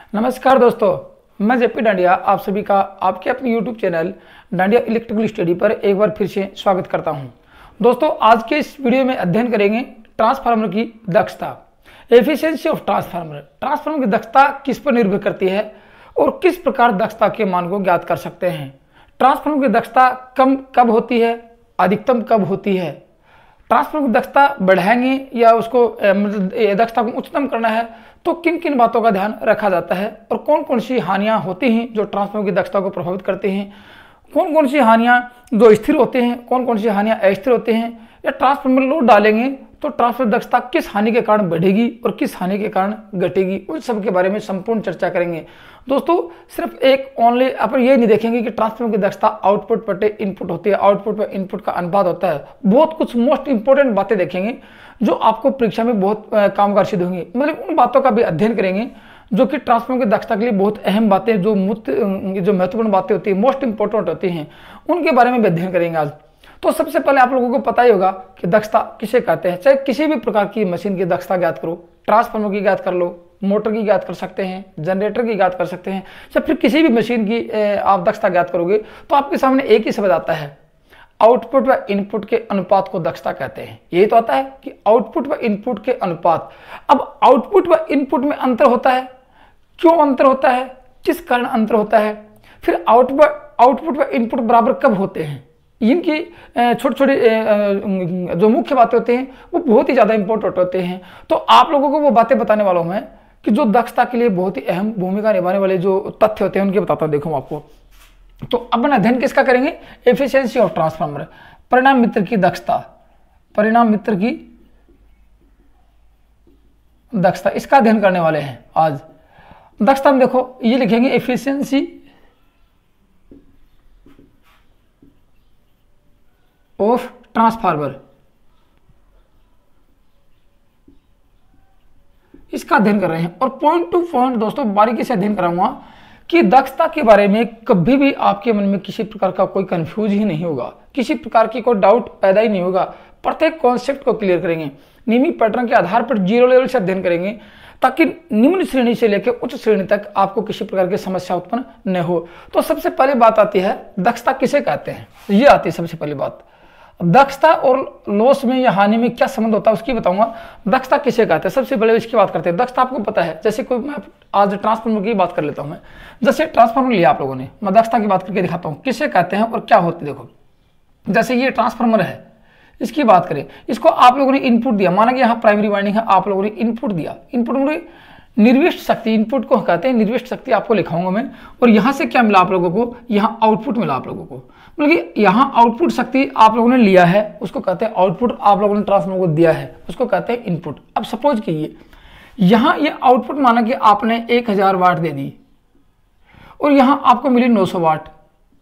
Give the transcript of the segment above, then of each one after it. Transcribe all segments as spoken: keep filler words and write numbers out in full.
नमस्कार दोस्तों, मैं जेपी डांडिया आप सभी का आपके अपने YouTube channel Dandiya electrical study पर एक बार फिर से स्वागत करता हूं। दोस्तों, आज के इस वीडियो में अध्ययन करेंगे ट्रांसफार्मर की दक्षता, एफिशिएंसी ऑफ ट्रांसफार्मर। ट्रांसफार्मर की दक्षता किस पर निर्भर करती है और किस प्रकार दक्षता के मान को ज्ञात कर सकते हैं। ट्रांसफार्मर की दक्षता कम कब होती है, अधिकतम कब होती है, ट्रांसफार्मर की दक्षता बढ़ाएंगे या उसको मतलब दक्षता को उच्चतम करना है तो किन किन बातों का ध्यान रखा जाता है और कौन कौन सी हानियां होती हैं जो ट्रांसफार्मर की दक्षता को प्रभावित करती हैं, कौन कौन सी हानियां जो स्थिर होते हैं, कौन कौन सी हानियां अस्थिर होते हैं, या ट्रांसफार्मर लोड डालेंगे तो ट्रांसफार्मर दक्षता किस हानि के कारण बढ़ेगी और किस हानि के कारण घटेगी, उन सब के बारे में संपूर्ण चर्चा करेंगे। दोस्तों, सिर्फ एक ओनली अपन ये नहीं देखेंगे कि ट्रांसफार्मर की दक्षता आउटपुट बटे इनपुट होती है, आउटपुट पर इनपुट का अनुपात होता है। बहुत कुछ मोस्ट इंपॉर्टेंट बातें देखेंगे जो आपको परीक्षा में बहुत कामगार सिद्ध होंगी। मतलब उन बातों का भी अध्ययन करेंगे जो कि ट्रांसफार्मर की दक्षता के लिए बहुत अहम बातें, जो जो महत्वपूर्ण बातें होती है, मोस्ट इंपॉर्टेंट होती हैं, उनके बारे में भी अध्ययन करेंगे आज। तो सबसे पहले आप लोगों को पता ही होगा कि दक्षता किसे कहते हैं। चाहे किसी भी प्रकार की मशीन की दक्षता ज्ञात करो, ट्रांसफार्मर की ज्ञात कर लो, मोटर की ज्ञात कर सकते हैं, जनरेटर की ज्ञात कर सकते हैं, या फिर किसी भी मशीन की आप दक्षता ज्ञात करोगे तो आपके सामने एक ही शब्द आता है, आउटपुट व इनपुट के अनुपात को दक्षता कहते हैं। यही तो आता है कि आउटपुट व इनपुट के अनुपात। अब आउटपुट व इनपुट में अंतर होता है, क्यों अंतर होता है, किस कारण अंतर होता है, फिर आउटपुट आउटपुट व इनपुट बराबर कब होते हैं, इनकी छोटी छोटी जो मुख्य बातें होती हैं वो बहुत ही ज़्यादा इंपॉर्टेंट होते हैं। तो आप लोगों को वो बातें बताने वाला हूँ मैं कि जो दक्षता के लिए बहुत ही अहम भूमिका निभाने वाले जो तथ्य होते हैं उनके बताता हूँ। देखो आपको, तो अपन अध्ययन किसका करेंगे, एफिशिएंसी ऑफ ट्रांसफार्मर, परिणाम मित्र की दक्षता, परिणाम मित्र की दक्षता, इसका अध्ययन करने वाले हैं आज। दक्षता में देखो ये लिखेंगे एफिशिएंसी ऑफ ट्रांसफार्मर, इसका अध्ययन कर रहे हैं। और पॉइंट टू पॉइंट दोस्तों बारीकी से अध्ययन कराऊंगा कि दक्षता के बारे में कभी भी आपके मन में किसी प्रकार का कोई कंफ्यूज ही नहीं होगा, किसी प्रकार की कोई डाउट पैदा ही नहीं होगा। प्रत्येक कॉन्सेप्ट को क्लियर करेंगे, नियमित पैटर्न के आधार पर जीरो लेवल से अध्ययन करेंगे ताकि निम्न श्रेणी से लेकर उच्च श्रेणी तक आपको किसी प्रकार की समस्या उत्पन्न न हो। तो सबसे पहले बात आती है दक्षता किसे कहते हैं, ये आती है सबसे पहली बात। दक्षता और लॉस में या हानि में क्या संबंध होता है उसकी बताऊंगा। दक्षता किसे कहते हैं, सबसे पहले इसकी बात करते हैं। दक्षता आपको पता है, जैसे कोई मैं आज ट्रांसफार्मर की बात कर लेता हूं। मैं जैसे ट्रांसफार्मर लिया आप लोगों ने, मैं दक्षता की बात करके दिखाता हूं किसे कहते हैं और क्या होती है। देखो, जैसे ये ट्रांसफार्मर है, इसकी बात करें, इसको आप लोगों ने इनपुट दिया, माना कि यहाँ प्राइमरी वाइंडिंग है, आप लोगों ने इनपुट दिया। इनपुट में निर्विष्ट शक्ति, इनपुट को कहते हैं निर्विष्ट शक्ति, आपको लिखाऊंगा मैं। और यहाँ से क्या मिला आप लोगों को, यहाँ आउटपुट मिला आप लोगों को, मतलब कि यहाँ आउटपुट शक्ति आप लोगों ने लिया है, उसको कहते हैं आउटपुट। आप लोगों ने ट्रांसफार्मर को दिया है, उसको कहते हैं इनपुट। अब सपोज कीजिए यहाँ ये आउटपुट माना कि आपने एक हजार वाट दे दी और यहाँ आपको मिली नौ सौ वाट,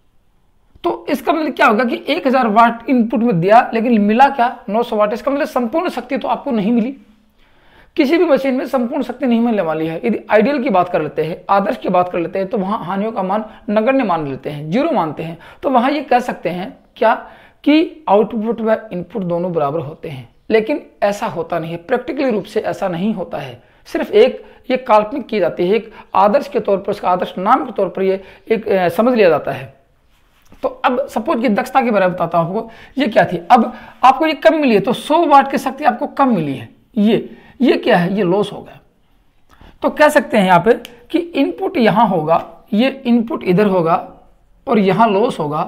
तो इसका मतलब क्या होगा कि एक हजार वाट इनपुट में दिया लेकिन मिला क्या, नौ सौ वाट। इसका मतलब संपूर्ण शक्ति तो आपको नहीं मिली, किसी भी मशीन में संपूर्ण शक्ति नहीं मिलने वाली है। यदि आइडियल की बात कर लेते हैं, आदर्श की बात कर लेते हैं, तो वहां हानियों का मान नगण्य मान लेते हैं, जीरो मानते हैं। तो वहां ये कह सकते हैं क्या कि आउटपुट व इनपुट दोनों बराबर होते हैं, लेकिन ऐसा होता नहीं है, प्रैक्टिकली रूप से ऐसा नहीं होता है। सिर्फ एक ये काल्पनिक की जाती है, एक आदर्श के तौर पर, उसका आदर्श नाम के तौर पर ये एक ए, समझ लिया जाता है। तो अब सपोज की दक्षता के बारे में बताता हूं आपको, ये क्या थी। अब आपको ये कम मिली है, तो सौ वाट की शक्ति आपको कम मिली है, ये ये क्या है, ये लॉस हो गया। तो कह सकते हैं यहाँ पे कि इनपुट यहां होगा, ये इनपुट इधर होगा और यहां लॉस होगा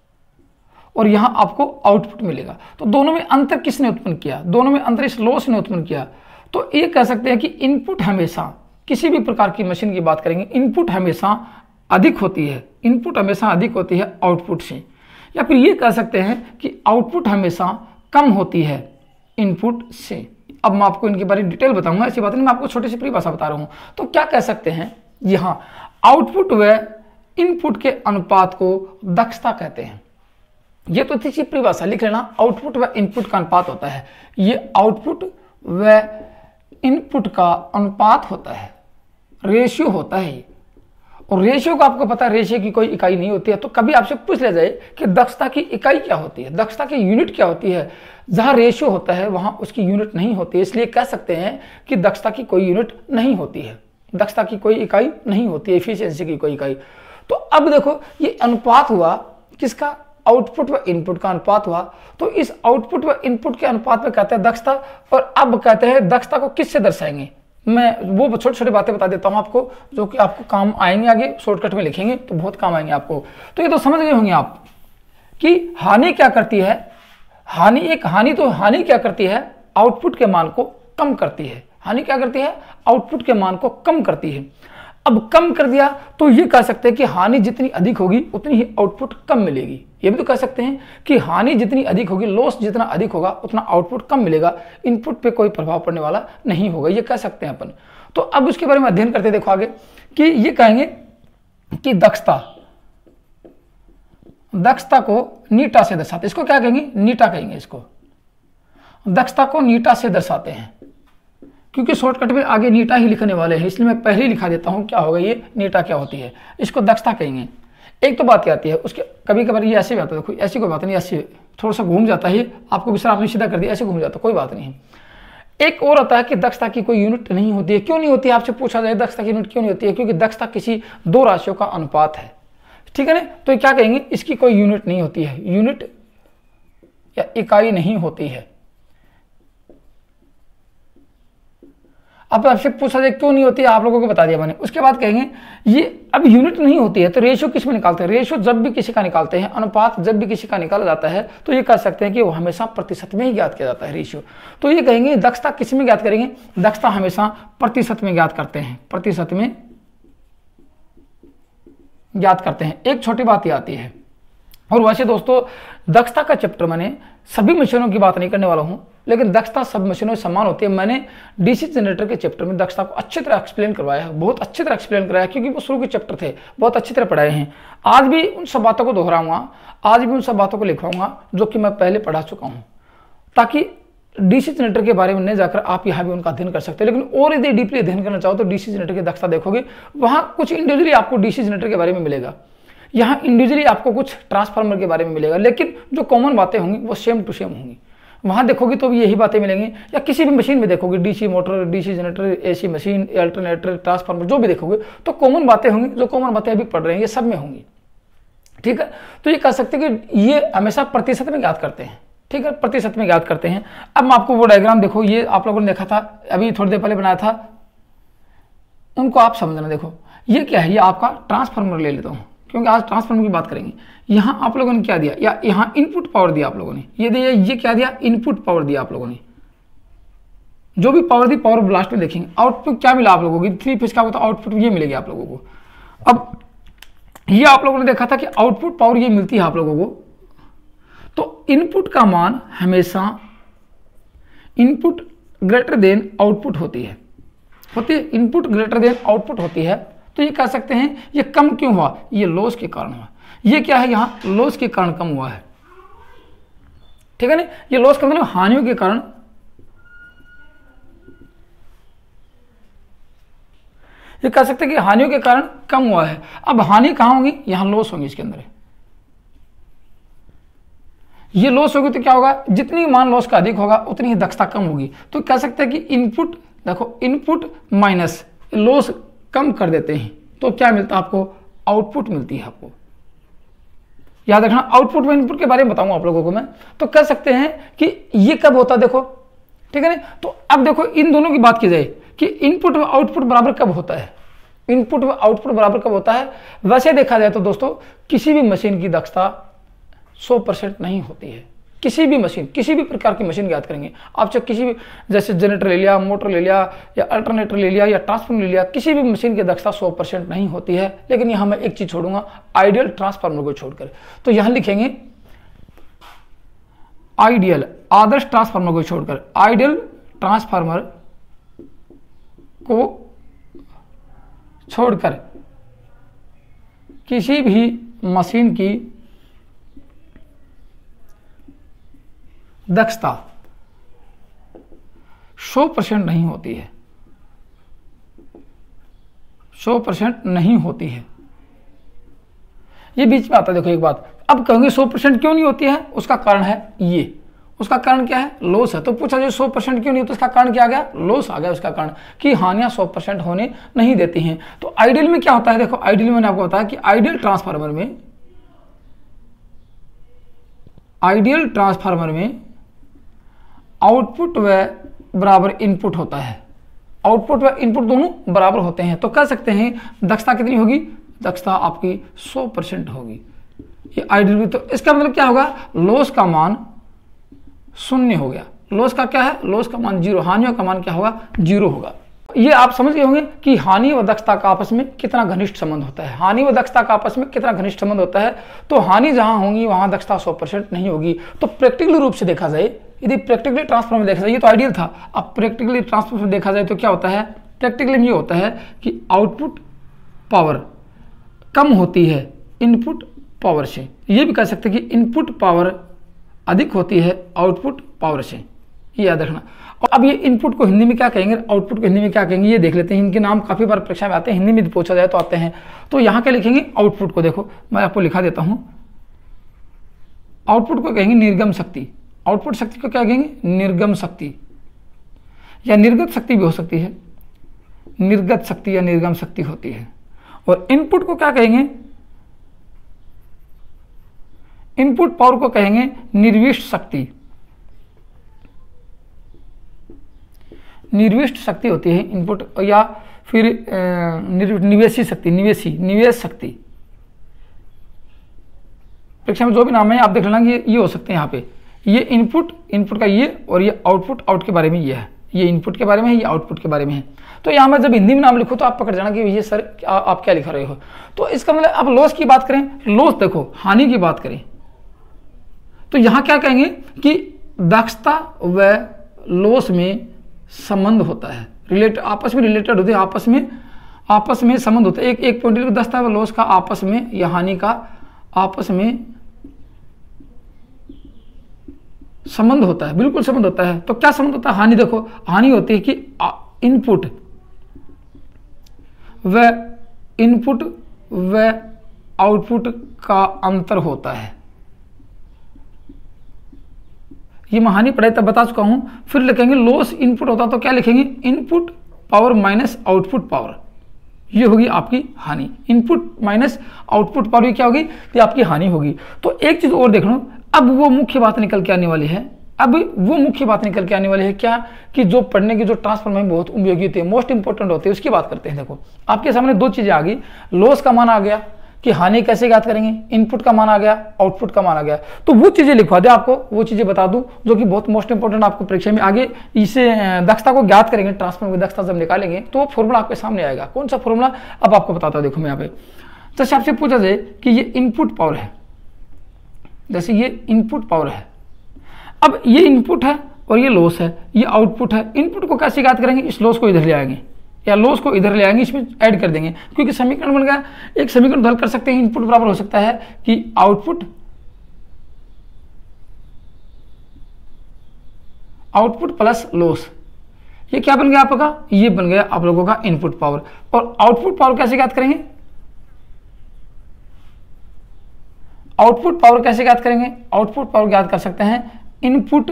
और यहां आपको आउटपुट मिलेगा। तो दोनों में अंतर किसने उत्पन्न किया, दोनों में अंतर इस लॉस ने उत्पन्न किया। तो ये कह सकते हैं कि इनपुट हमेशा, किसी भी प्रकार की मशीन की बात करेंगे, इनपुट हमेशा अधिक होती है, इनपुट हमेशा अधिक होती है आउटपुट से। या फिर ये कह सकते हैं कि आउटपुट हमेशा कम होती है इनपुट से। अब मैं आपको इनके बारे में डिटेल बताऊंगा, ऐसी बात नहीं, मैं आपको छोटी सी परिभाषा बता रहा हूं। तो क्या कह सकते हैं, यहां आउटपुट व इनपुट के अनुपात को दक्षता कहते हैं। ये तो थी परिभाषा, लिख लेना, आउटपुट व इनपुट का अनुपात होता है। ये आउटपुट व इनपुट का अनुपात होता है, रेशियो होता है। और रेशियो का आपको पता है, रेशियो की कोई इकाई नहीं होती है। तो कभी आपसे पूछ लिया जाए कि दक्षता की इकाई क्या होती है, दक्षता की यूनिट क्या होती है, जहां रेशियो होता है वहां उसकी यूनिट नहीं होती है। इसलिए कह सकते हैं कि दक्षता की कोई यूनिट नहीं होती है। दक्षता की कोई इकाई नहीं होती है, एफिशिएंसी की कोई इकाई। तो अब देखो ये अनुपात हुआ किसका, आउटपुट व इनपुट का अनुपात हुआ। तो इस आउटपुट व इनपुट के अनुपात में कहते हैं दक्षता। और अब कहते हैं दक्षता को किससे दर्शाएंगे, मैं वो छोटी छोटी बातें बता देता हूं आपको जो कि आपको काम आएंगे, आगे शॉर्टकट में लिखेंगे तो बहुत काम आएंगे आपको। तो ये तो समझ गए होंगे आप कि हानि क्या करती है। हानि एक हानि तो हानि क्या करती है, आउटपुट के मान को कम करती है। हानि क्या करती है, आउटपुट के मान को कम करती है। अब कम कर दिया तो ये कह सकते हैं कि हानि जितनी अधिक होगी उतनी ही आउटपुट कम मिलेगी। ये भी तो कह सकते हैं कि हानि जितनी अधिक होगी, लॉस जितना अधिक होगा उतना आउटपुट कम मिलेगा, इनपुट पे कोई प्रभाव पड़ने वाला नहीं होगा, ये कह सकते हैं अपन। तो अब उसके बारे में अध्ययन करते देखो आगे कि ये कहेंगे कि दक्षता दक्षता को नीटा से दर्शाते, इसको क्या कहेंगे, नीटा कहेंगे। इसको दक्षता को नीटा से दर्शाते हैं, क्योंकि शॉर्टकट में आगे नीटा ही लिखने वाले हैं, इसलिए मैं पहले ही लिखा देता हूं क्या होगा ये नीटा क्या होती है। इसको दक्षता कहेंगे। एक तो बात क्या आती है उसके, कभी कभार ये ऐसे भी आता है, देखो ऐसी कोई बात नहीं, ऐसे थोड़ा सा घूम जाता है आपको, भी सर आपने सीधा कर दिया, ऐसे घूम जाता, कोई बात नहीं है। एक और आता है कि दक्षता की कोई यूनिट नहीं होती है। क्यों नहीं होती है, आपसे पूछा जाए दक्षता की यूनिट क्यों नहीं होती है, क्योंकि दक्षता किसी दो राशियों का अनुपात है, ठीक है ना। तो क्या कहेंगे, इसकी कोई यूनिट नहीं होती है, यूनिट या इकाई नहीं होती है। अब आपसे पूछा जाए क्यों नहीं होती है, आप लोगों को बता दिया मैंने। उसके बाद कहेंगे ये अब यूनिट नहीं होती है तो रेशियो किस में निकालते हैं, रेशियो जब भी किसी का निकालते हैं, अनुपात जब भी किसी का निकाला जाता है तो ये कह सकते हैं कि वो हमेशा प्रतिशत में ही ज्ञात किया जाता है रेशियो। तो ये कहेंगे दक्षता किस में ज्ञात करेंगे, दक्षता हमेशा प्रतिशत में ज्ञात करते हैं, प्रतिशत में ज्ञात करते हैं। एक छोटी बात ये आती है, और वैसे दोस्तों दक्षता का चैप्टर मैंने सभी मशीनों की बात नहीं करने वाला हूं, लेकिन दक्षता सब मशीनों से समान होती है। मैंने डीसी जनरेटर के चैप्टर में दक्षता को अच्छी तरह एक्सप्लेन करवाया है, बहुत अच्छी तरह एक्सप्लेन कराया, क्योंकि वो शुरू के चैप्टर थे, बहुत अच्छी तरह पढ़ाए हैं। आज भी उन सब बातों को दोहराऊंगा, आज भी उन सब बातों को लिखवाऊंगा जो कि मैं पहले पढ़ा चुका हूँ, ताकि डीसी जनरेटर के बारे में नहीं जाकर आप यहाँ भी उनका अध्ययन कर सकते हैं। लेकिन और यदि डीपली अध्ययन करना चाहो तो डीसी जनरेटर की दक्षता देखोगे, वहाँ कुछ इंडिविजुअली आपको डीसी जनरेटर के बारे में मिलेगा, यहाँ इंडिविजुअली आपको कुछ ट्रांसफार्मर के बारे में मिलेगा, लेकिन जो कॉमन बातें होंगी वो सेम टू सेम होंगी। वहाँ देखोगे तो भी यही बातें मिलेंगी, या किसी भी मशीन में देखोगे, DC motor, DC generator, AC machine, alternator, transformer, जो भी देखोगे तो कॉमन बातें होंगी, जो कॉमन बातें अभी पढ़ रहे हैं ये सब में होंगी, ठीक है। तो ये कह सकते हैं कि ये हमेशा प्रतिशत में ज्ञात करते हैं, ठीक है, प्रतिशत में ज्ञात करते हैं। अब मैं आपको वो डायग्राम देखो, ये आप लोगों ने देखा था अभी थोड़ी देर पहले बनाया था, उनको आप समझना। देखो ये क्या है, ये आपका ट्रांसफार्मर ले लेता हूँ क्योंकि आज ट्रांसफार्मर की बात करेंगे। यहाँ आप लोगों ने क्या दिया, या यहाँ इनपुट पावर दिया आप लोगों ने, ये दिया, ये क्या दिया, इनपुट पावर दिया आप लोगों ने। जो भी पावर दी, पावर ब्लास्ट में देखेंगे आउटपुट क्या मिला आप लोगों को, थ्री फेज का होता है आउटपुट ये मिलेगी आप लोगों को। अब ये आप लोगों ने देखा था कि आउटपुट पावर ये मिलती है आप लोगों को। तो इनपुट का मान हमेशा इनपुट ग्रेटर देन आउटपुट होती है, होती है इनपुट ग्रेटर देन आउटपुट होती है। तो ये कह सकते हैं ये कम क्यों हुआ, ये लॉस के कारण हुआ। ये क्या है, यहां लॉस के कारण कम हुआ है, ठीक है ना। ये लॉस का मतलब हानियों के कारण, ये कह सकते हैं कि हानियों के कारण कम हुआ है। अब हानि कहां होगी, यहां लॉस होंगी, इसके अंदर ये लॉस होगी तो क्या होगा, जितनी मान लॉस का अधिक होगा उतनी ही दक्षता कम होगी। तो कह सकते हैं कि इनपुट देखो, इनपुट माइनस लॉस कम कर देते हैं तो क्या मिलता है आपको, आउटपुट मिलती है आपको। याद रखना, आउटपुट में इनपुट के बारे में बताऊंगा आप लोगों को मैं। तो कह सकते हैं कि ये कब होता है, देखो ठीक है ना। तो अब देखो इन दोनों की बात की जाए कि इनपुट व आउटपुट बराबर कब होता है, इनपुट व आउटपुट बराबर कब होता है। वैसे देखा जाए तो दोस्तों किसी भी मशीन की दक्षता सौ परसेंट नहीं होती है। किसी भी मशीन, किसी भी प्रकार की मशीन याद करेंगे आप, चाहे किसी भी, जैसे जनरेटर ले लिया, मोटर ले लिया, या अल्टरनेटर ले लिया, या ट्रांसफार्मर ले लिया, किसी भी मशीन की दक्षता सौ परसेंट नहीं होती है। लेकिन यहाँ मैं एक चीज छोड़ूंगा, आइडियल ट्रांसफार्मर को छोड़कर। तो यहाँ लिखेंगे आइडियल, आदर्श ट्रांसफार्मर को छोड़कर, आइडियल ट्रांसफार्मर को छोड़कर किसी भी मशीन की दक्षता सौ परसेंट नहीं होती है, सौ परसेंट नहीं होती है। ये बीच में आता है, देखो एक बात। अब कहोगे सौ परसेंट क्यों नहीं होती है, उसका कारण है ये, उसका कारण क्या है? लॉस है। तो पूछा जो सौ परसेंट क्यों नहीं, तो इसका कारण क्या आ गया? लॉस आ गया उसका कारण, कि हानियां सौ परसेंट होने नहीं देती हैं। तो आइडियल में क्या होता है? देखो आइडियल में मैंने आपको बताया कि आइडियल ट्रांसफार्मर में आइडियल ट्रांसफार्मर में आउटपुट व बराबर इनपुट होता है। आउटपुट व इनपुट दोनों बराबर होते हैं। तो कह सकते हैं दक्षता कितनी होगी? दक्षता आपकी सौ परसेंट होगी। ये आइडियल भी। तो इसका मतलब क्या होगा? लॉस का मान शून्य हो गया। लॉस का क्या है? लॉस का मान जीरो, हानियों का मान क्या होगा? जीरो होगा। ये आप समझ गए होंगे कि हानि व दक्षता का आपस में कितना घनिष्ठ संबंध होता है। हानि व दक्षता का आपस में कितना घनिष्ठ संबंध होता है। तो हानि जहां होगी वहां दक्षता सौ परसेंट नहीं होगी। तो प्रैक्टिकल रूप से देखा जाए, यदि प्रैक्टिकली ट्रांसफर में देखा जाए, ये तो आइडियल था, अब प्रैक्टिकली ट्रांसफर में देखा जाए तो क्या होता है? प्रैक्टिकली में ये होता है कि आउटपुट पावर कम होती है इनपुट पावर से। ये भी कह सकते हैं कि इनपुट पावर अधिक होती है आउटपुट पावर से, ये याद रखना। और अब ये इनपुट को हिंदी में क्या कहेंगे, आउटपुट को हिंदी में क्या कहेंगे, ये देख लेते हैं। इनके नाम काफी बार परीक्षा में आते हैं, हिंदी में पूछा जाए तो आते हैं। तो यहाँ क्या लिखेंगे? आउटपुट को देखो मैं आपको लिखा देता हूं। आउटपुट को कहेंगे निर्गम शक्ति। आउटपुट शक्ति को क्या कहेंगे? निर्गम शक्ति, या निर्गत शक्ति भी हो सकती है। निर्गत शक्ति या निर्गम शक्ति होती है। और इनपुट को क्या कहेंगे? इनपुट पावर को कहेंगे निर्विष्ट शक्ति। निर्विष्ट शक्ति होती है इनपुट, या फिर निवेशी शक्ति, निवेशी निवेश शक्ति। परीक्षा में जो भी नाम है आप देख लेना, ये ये हो सकते हैं यहाँ पे। ये इनपुट इनपुट का ये, और ये आउटपुट आउट के बारे में ये है। ये इनपुट के बारे में है, ये आउटपुट के बारे में है। तो यहाँ मैं जब हिंदी में नाम लिखूँ तो आप पकड़ जाना कि ये सर आ, आप क्या लिख रहे हो। तो इसका मतलब अब लॉस की बात करें, लॉस देखो हानि की बात करें तो यहाँ क्या कहेंगे कि दक्षता व लॉस में संबंध होता है, रिलेट आपस में रिलेटेड होते हैं, आपस में आपस में संबंध होता है। एक एक पॉइंट दक्षता व लॉस का आपस में, या हानि का आपस में संबंध होता है, बिल्कुल संबंध होता है। तो क्या संबंध होता है? हानि देखो, हानि होती है कि इनपुट व इनपुट व आउटपुट का अंतर होता है। ये मैं हानि पढ़ाई तब बता चुका हूं। फिर लिखेंगे लॉस इनपुट होता तो क्या लिखेंगे? Input power minus output power, ये होगी आपकी हानि। इनपुट माइनस आउटपुट पावर, ये क्या होगी? ये आपकी हानि होगी। तो एक चीज और देख लो, अब वो मुख्य बात निकल के आने वाली है। अब वो मुख्य बात निकल के आने वाली है क्या? कि जो पढ़ने की जो ट्रांसफार्मर में बहुत उपयोगी होती है, मोस्ट इंपॉर्टेंट होती है, उसकी बात करते हैं। देखो आपके सामने दो चीजें आ गई, लॉस का मान आ गया कि हानि कैसे ज्ञात करेंगे, इनपुट का मान आ गया, आउटपुट का मान आ गया। तो वो चीजें लिखवा दे आपको, वो चीजें बता दूं जो कि बहुत मोस्ट इंपॉर्टेंट आपको परीक्षा में आगे इसे दक्षता को ज्ञात करेंगे, ट्रांसफार्मर की दक्षता जब निकालेंगे तो वो फॉर्मूला आपके सामने आएगा। कौन सा फॉर्मूला अब आपको बताता हूं। देखो मैं यहाँ पे जैसे आपसे पूछा जाए कि ये इनपुट पावर है, जैसे ये इनपुट पावर है, अब ये इनपुट है और ये लॉस है, ये आउटपुट है। इनपुट को कैसे ज्ञात करेंगे? इस लॉस को इधर ले आएंगे या लॉस को इधर ले आएंगे, इसमें ऐड कर देंगे, क्योंकि समीकरण बन गया। एक समीकरण हल कर सकते हैं, इनपुट बराबर हो सकता है कि आउटपुट आउटपुट प्लस लॉस। ये क्या बन गया आपका? ये बन गया आप लोगों का इनपुट पावर। और आउटपुट पावर कैसे ज्ञात करेंगे? आउटपुट पावर कैसे ज्ञात करेंगे? आउटपुट पावर ज्ञात कर सकते हैं इनपुट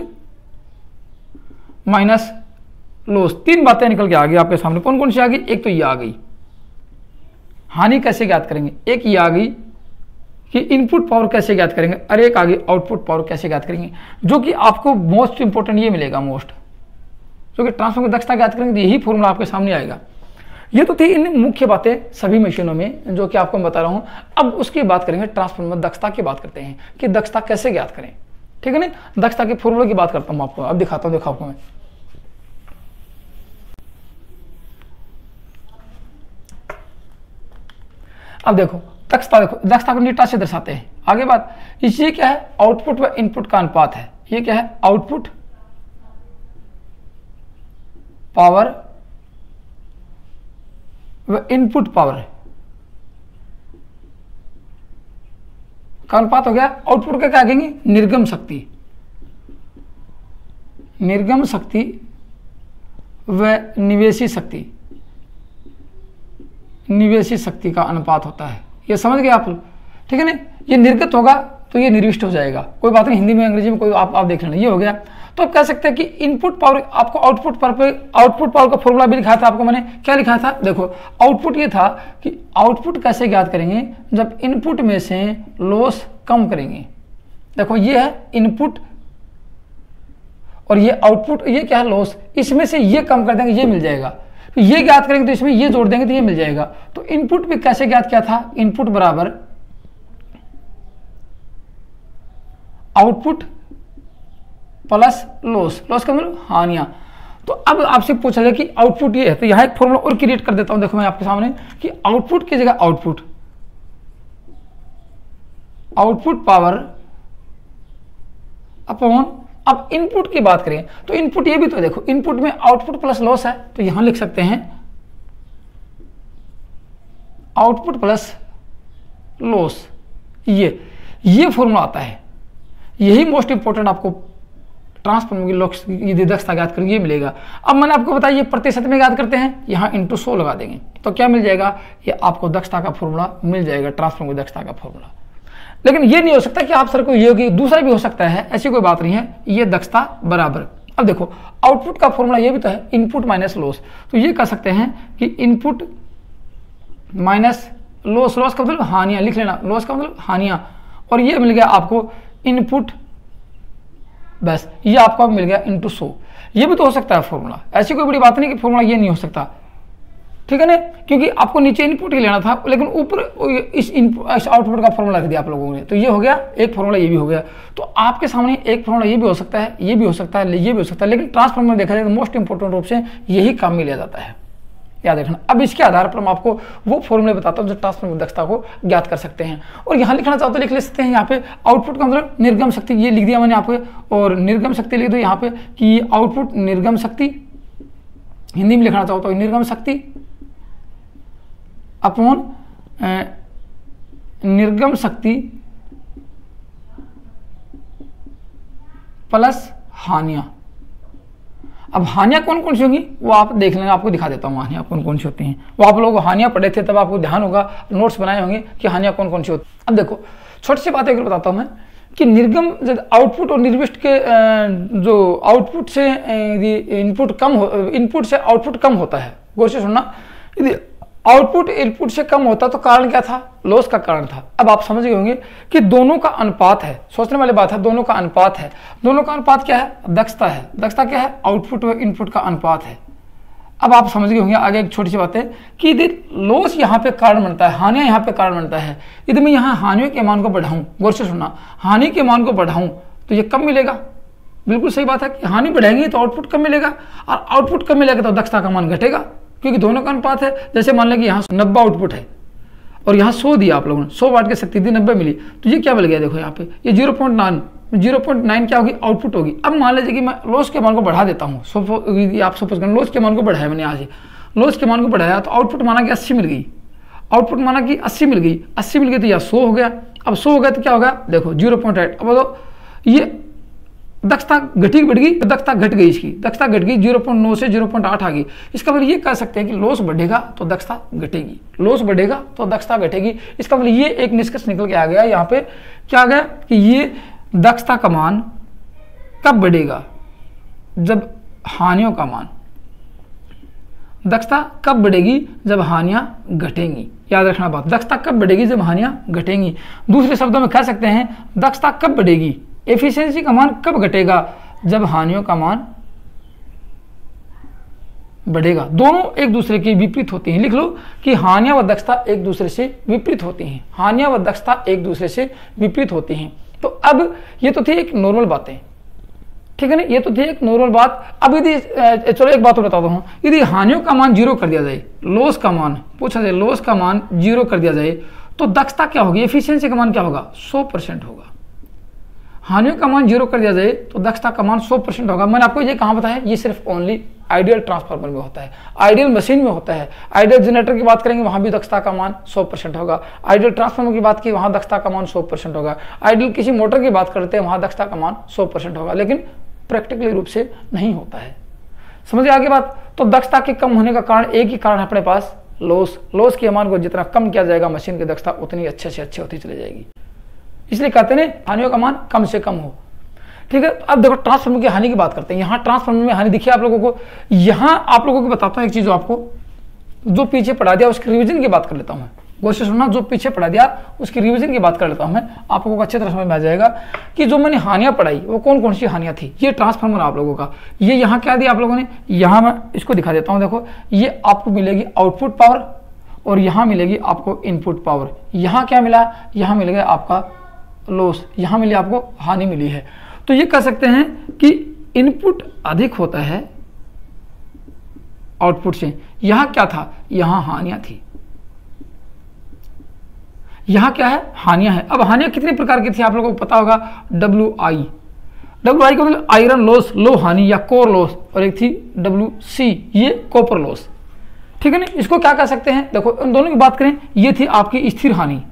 माइनस लॉस। तीन बातें निकल के आ गई आपके सामने। कौन कौन सी आ गई? एक तो ये आ गई हानि कैसे ज्ञात करेंगे, एक ये आ गई कि इनपुट पावर कैसे ज्ञात करेंगे, और एक आ गई आउटपुट पावर कैसे ज्ञात करेंगे। जो कि आपको मोस्ट इंपोर्टेंट ये मिलेगा, मोस्ट जो कि ट्रांसफार्मर की दक्षता ज्ञात करेंगे, यही फॉर्मूला आपके सामने आएगा। ये तो थी इन मुख्य बातें सभी मशीनों में जो कि आपको मैं बता रहा हूं। अब उसकी बात करेंगे, ट्रांसफार्मर दक्षता की बात करते हैं कि दक्षता कैसे ज्ञात करें। ठीक है ना, दक्षता के फॉर्मूले की बात करता हूं आपको। अब दिखाता हूं, देखो आपको मैं। अब देखो दक्षता, देखो दक्षता को नीटा से दर्शाते हैं। आगे बात, इसी क्या है? आउटपुट व इनपुट का अनुपात है। ये क्या है? आउटपुट पावर व इनपुट पावर का अनुपात हो गया। आउटपुट का क्या कहेंगे? निर्गम शक्ति। निर्गम शक्ति व निवेशी शक्ति, निवेशी शक्ति का अनुपात होता है। ये समझ गए आप लोग? ठीक है ना। ये निर्गत होगा तो ये निर्विष्ट हो जाएगा, कोई बात नहीं, हिंदी में अंग्रेजी में कोई आप आप देख लेना। ये हो गया। तो आप कह सकते हैं कि इनपुट पावर, आपको आउटपुट पावर पे आउटपुट पावर का फॉर्मूला भी लिखा था आपको मैंने, क्या लिखा था देखो, आउटपुट ये था कि आउटपुट कैसे ज्ञात करेंगे, जब इनपुट में से लॉस कम करेंगे। देखो ये है इनपुट और ये आउटपुट, ये क्या है लॉस, इसमें से ये कम कर देंगे, ये मिल जाएगा। तो ये ज्ञात करेंगे तो इसमें ये जोड़ देंगे तो ये मिल जाएगा। तो इनपुट भी कैसे ज्ञात किया था, इनपुट बराबर आउटपुट प्लस लॉस, लॉस का मतलब हानियां। तो अब आपसे पूछा जाए कि आउटपुट ये है, तो यहां एक फॉर्मूला और क्रिएट कर देता हूं, देखो मैं आपके सामने कि आउटपुट की जगह आउटपुट, आउटपुट पावर अपॉन, अब इनपुट की बात करें तो इनपुट ये भी तो देखो, इनपुट में आउटपुट प्लस लॉस है, तो यहां लिख सकते हैं आउटपुट प्लस लॉस, ये ये फॉर्मूला आता है। यही मोस्ट इंपोर्टेंट आपको ट्रांसफॉर्मर की लॉस की दक्षता ज्ञात करेंगे, ये मिलेगा। अब मैंने आपको बताया ये प्रतिशत में ज्ञात करते हैं, यहाँ इंटू सौ लगा देंगे तो क्या मिल जाएगा, ये आपको दक्षता का फॉर्मूला मिल जाएगा, ट्रांसफॉर्मर की दक्षता का फॉर्मूला। लेकिन ये नहीं हो सकता कि आप सर को ये होगी, दूसरा भी हो सकता है, ऐसी कोई बात नहीं है, ये दक्षता बराबर। अब देखो आउटपुट का फॉर्मूला ये भी तो है, इनपुट माइनस लॉस, तो ये कह सकते हैं कि इनपुट माइनस लॉस, लॉस का मतलब हानियां, लिख लेना, लॉस का मतलब हानियां, और ये मिल गया आपको इनपुट, बस ये आपको मिल गया इंटू सौ। ये भी तो हो सकता है फॉर्मूला, ऐसी कोई बड़ी बात नहीं कि फॉर्मूला ये नहीं हो सकता, ठीक है ना, क्योंकि आपको नीचे इनपुट ही लेना था लेकिन ऊपर इस इस आउटपुट का फॉर्मूला रख दिया आप लोगों ने, तो ये हो गया एक फॉर्मूला, ये भी हो गया। तो आपके सामने एक फॉर्मूला ये भी हो सकता है, ये भी हो सकता है, ये भी हो सकता है, लेकिन ट्रांसफॉर्मर देखा जाए तो मोस्ट इंपोर्टेंट रूप से यही काम में लिया जाता है, याद रखना। अब इसके आधार पर मैं आपको वो फॉर्मूले बताता हूँ जो ट्रांसफॉर्मर दक्षता को ज्ञात कर सकते हैं। और यहाँ लिखना चाहो तो लिख ले सकते हैं, यहाँ पे आउटपुट का मतलब निर्गम शक्ति, ये लिख दिया मैंने यहाँ पे, और निर्गम शक्ति लिख दो यहाँ पे कि आउटपुट निर्गम शक्ति, हिंदी में लिखना चाहो तो निर्गम शक्ति अपॉन निर्गम शक्ति प्लस हानियां। अब हानियां कौन कौन सी होंगी वो आप देख लेंगे, आपको दिखा देता हूँ हानियां कौन कौन सी होती हैं। वो आप लोग हानियां पढ़े थे तब आपको ध्यान होगा, नोट्स बनाए होंगे कि हानियां कौन कौन सी होती हैं। अब देखो छोटी सी बात एक बताता हूँ मैं कि निर्गम आउटपुट और निर्विष्ट के जो आउटपुट से इनपुट कम हो, इनपुट से आउटपुट कम होता है, गौर से सुनना, यदि आउटपुट इनपुट से कम होता तो कारण क्या था, लॉस का कारण था। अब आप समझ गए होंगे कि दोनों का अनुपात है, सोचने वाली बात है, दोनों का अनुपात है। दोनों का अनुपात क्या है, दक्षता है। दक्षता क्या है, आउटपुट व इनपुट का अनुपात है। अब आप समझ गए होंगे आगे एक छोटी सी बात है कि यदि लॉस यहाँ पे कारण बनता है, हानियां यहाँ पे कारण बनता है, यदि मैं यहाँ हानियों के मान को बढ़ाऊं, गौर से सुनना, हानि के मान को बढ़ाऊं तो ये कम मिलेगा। बिल्कुल सही बात है कि हानि बढ़ाएंगे तो आउटपुट कम मिलेगा, और आउटपुट कम मिलेगा तो दक्षता का मान घटेगा, क्योंकि दोनों का अनुपात है। जैसे मान लें कि यहाँ नब्बे आउटपुट है और यहाँ सौ दिया आप लोगों ने, सौ वाट की शक्ति दी, नब्बे मिली, तो ये क्या मिल गया, देखो यहाँ पे ये zero point nine zero point nine क्या होगी, आउटपुट होगी। अब मान लीजिए कि मैं लॉस के मान को बढ़ा देता हूँ, सो आप सपोज करें लॉस के मान को बढ़ाया मैंने, यहाँ से लॉस के मान को बढ़ाया तो आउटपुट माना कि अस्सी मिल गई, आउटपुट माना कि अस्सी मिल गई, अस्सी मिल गई तो यहाँ सौ हो गया। अब सौ हो गया तो क्या होगा, देखो जीरो पॉइंट एट। अब बताओ ये दक्षता घटी बढ़ गई, दक्षता घट गई, इसकी दक्षता घट गई, जीरो पॉइंट नौ से जीरो पॉइंट आठ आ गई। इसका मतलब ये कह सकते हैं कि लॉस बढ़ेगा तो दक्षता घटेगी, लॉस बढ़ेगा तो दक्षता घटेगी। इसका मतलब ये एक निष्कर्ष निकल के आ गया यहाँ पे, क्या आ गया कि ये दक्षता का मान कब बढ़ेगा, जब हानियों का मान, दक्षता कब बढ़ेगी, जब हानियां घटेंगी। याद रखना बात, दक्षता कब बढ़ेगी, जब हानियां घटेंगी। दूसरे शब्दों में कह सकते हैं दक्षता कब बढ़ेगी, एफिशिएंसी का मान कब घटेगा, जब हानियों का मान बढ़ेगा। दोनों एक दूसरे के विपरीत होती हैं। लिख लो कि हानियां व दक्षता एक दूसरे से विपरीत होती हैं, हानियां व दक्षता एक दूसरे से विपरीत होती हैं। तो अब ये तो थी एक नॉर्मल बातें, ठीक है ना, ये तो थी एक नॉर्मल बात। अब यदि चलो एक बात और बताता हूँ, यदि हानियों का मान जीरो कर दिया जाए, लॉस का मान पूछा जाए, लॉस का मान जीरो कर दिया जाए तो दक्षता क्या होगी, एफिशिएंसी का मान क्या होगा, सौ परसेंट होगा। हानियों का मान जीरो कर दिया जाए तो दक्षता का मान सौ परसेंट होगा। मैंने आपको ये कहाँ बताया, ये सिर्फ ओनली आइडियल ट्रांसफार्मर में होता है, आइडियल मशीन में होता है। आइडियल जनरेटर की बात करेंगे वहां भी दक्षता का मान सौ परसेंट होगा। आइडियल ट्रांसफार्मर की बात की वहां दक्षता का मान सौ परसेंट होगा। आइडियल किसी मोटर की बात करते हैं वहां दक्षता का मान सौ परसेंट होगा, लेकिन प्रैक्टिकली रूप से नहीं होता है। समझिए आगे बात। तो दक्षता के कम होने का कारण एक ही कारण है अपने पास, लॉस। लॉस के मान को जितना कम किया जाएगा मशीन की दक्षता उतनी अच्छे से अच्छी होती चली जाएगी। इसलिए कहते हैं हानियों का मान कम से कम हो। ठीक है, अब देखो ट्रांसफार्मर की हानि की बात करते हैं। यहाँ ट्रांसफार्मर में हानि दिखिए आप लोगों को। यहाँ आप लोगों को बताता हूँ एक चीज, आपको जो पीछे पढ़ा दिया उसकी रिवीजन की बात कर लेता हूँ मैं। कोशिश सुनना, जो पीछे पढ़ा दिया उसकी रिवीजन की बात कर लेता हूँ मैं, आप लोगों को अच्छी तरह समझ में आ जाएगा कि जो मैंने हानियां पढ़ाई वो कौन कौन सी हानियां थी। ये ट्रांसफार्मर आप लोगों का, ये यहाँ क्या दिया आप लोगों ने, यहाँ मैं इसको दिखा देता हूँ। देखो ये आपको मिलेगी आउटपुट पावर और यहाँ मिलेगी आपको इनपुट पावर। यहाँ क्या मिला, यहाँ मिलेगा आपका लॉस, यहाँ मिली आपको हानि मिली है। तो ये कह सकते हैं कि इनपुट अधिक होता है आउटपुट से। यहाँ क्या था, यहाँ हानियां थी, यहाँ क्या है, हानियां है। अब हानियां कितने प्रकार की थी आप लोगों को पता होगा, डब्ल्यू आई। डब्ल्यू आई का मतलब आयरन लॉस, लो हानि या कोर लॉस, और एक थी डब्ल्यू सी, ये कॉपर लॉस। ठीक है ना, इसको क्या कह सकते हैं, देखो इन दोनों की बात करें, ये थी आपकी स्थिर हानि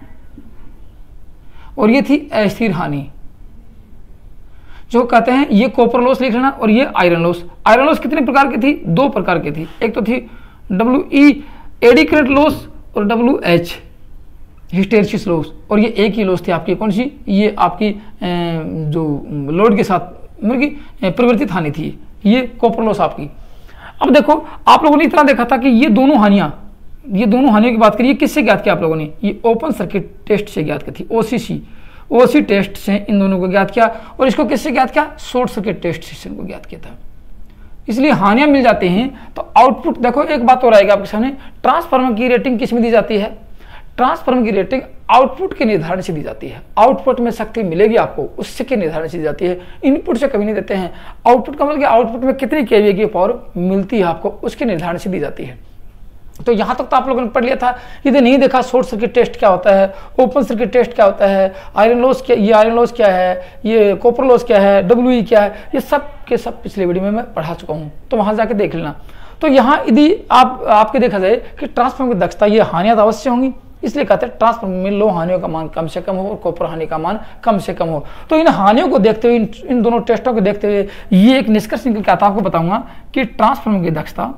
और ये थी अस्थिर हानि। जो कहते हैं ये कॉपर लॉस लिख लेना और ये आयरन लॉस। आयरन लॉस कितने प्रकार की थी, दो प्रकार की थी। एक तो थी W E eddy current loss और डब्ल्यू एच हिस्टेरिसिस लॉस, और ये एक ही लॉस थी आपकी, कौन सी, ये आपकी जो लोड के साथ मतलब की परिवर्तित हानि थी, ये कॉपर लॉस आपकी। अब देखो आप लोगों ने इतना देखा था कि ये दोनों हानियां, ये दोनों हानियों की बात करिए किससे ज्ञात किया आप लोगों ने, ये ओपन सर्किट टेस्ट से ज्ञात की थी, ओसीसी ओसी टेस्ट से इन दोनों को ज्ञात किया। और इसको किससे ज्ञात किया, शॉर्ट सर्किट टेस्ट से इनको ज्ञात किया था। इसलिए हानियां मिल जाती हैं। तो आउटपुट देखो, एक बात और आएगा आपके सामने, ट्रांसफार्मर की रेटिंग किस में दी जाती है, ट्रांसफार्मर की रेटिंग आउटपुट के निर्धारण से दी जाती है। आउटपुट में शक्ति मिलेगी आपको, उससे के निर्धारण से दी जाती है, इनपुट से कभी नहीं देते हैं। आउटपुट का मतलब आउटपुट में कितनी केवीए की पावर मिलती है आपको, उसके निर्धारण से दी जाती है। तो यहां तक तो आप लोगों ने पढ़ लिया था। यदि नहीं देखा शॉर्ट सर्किट टेस्ट क्या होता है, ओपन सर्किट टेस्ट क्या होता है, आयरन लॉस क्या, ये आयरन लॉस क्या है, ये कॉपर लॉस क्या है, डब्ल्यू ई क्या है, ये सब के सब पिछले वीडियो में मैं पढ़ा चुका हूं, तो वहां जाके देख लेना। तो यहाँ यदि आप आपके देखा जाए कि ट्रांसफार्मर की दक्षता, ये हानियां अवश्य होंगी, इसलिए कहते हैं ट्रांसफार्मर में लो हानियों का मान कम से कम हो और कॉपर हानि का मान कम से कम हो। तो इन हानियों को देखते हुए, इन, इन दोनों टेस्टों को देखते हुए ये एक निष्कर्ष निकल के आता है, आपको बताऊंगा कि ट्रांसफार्मर की दक्षता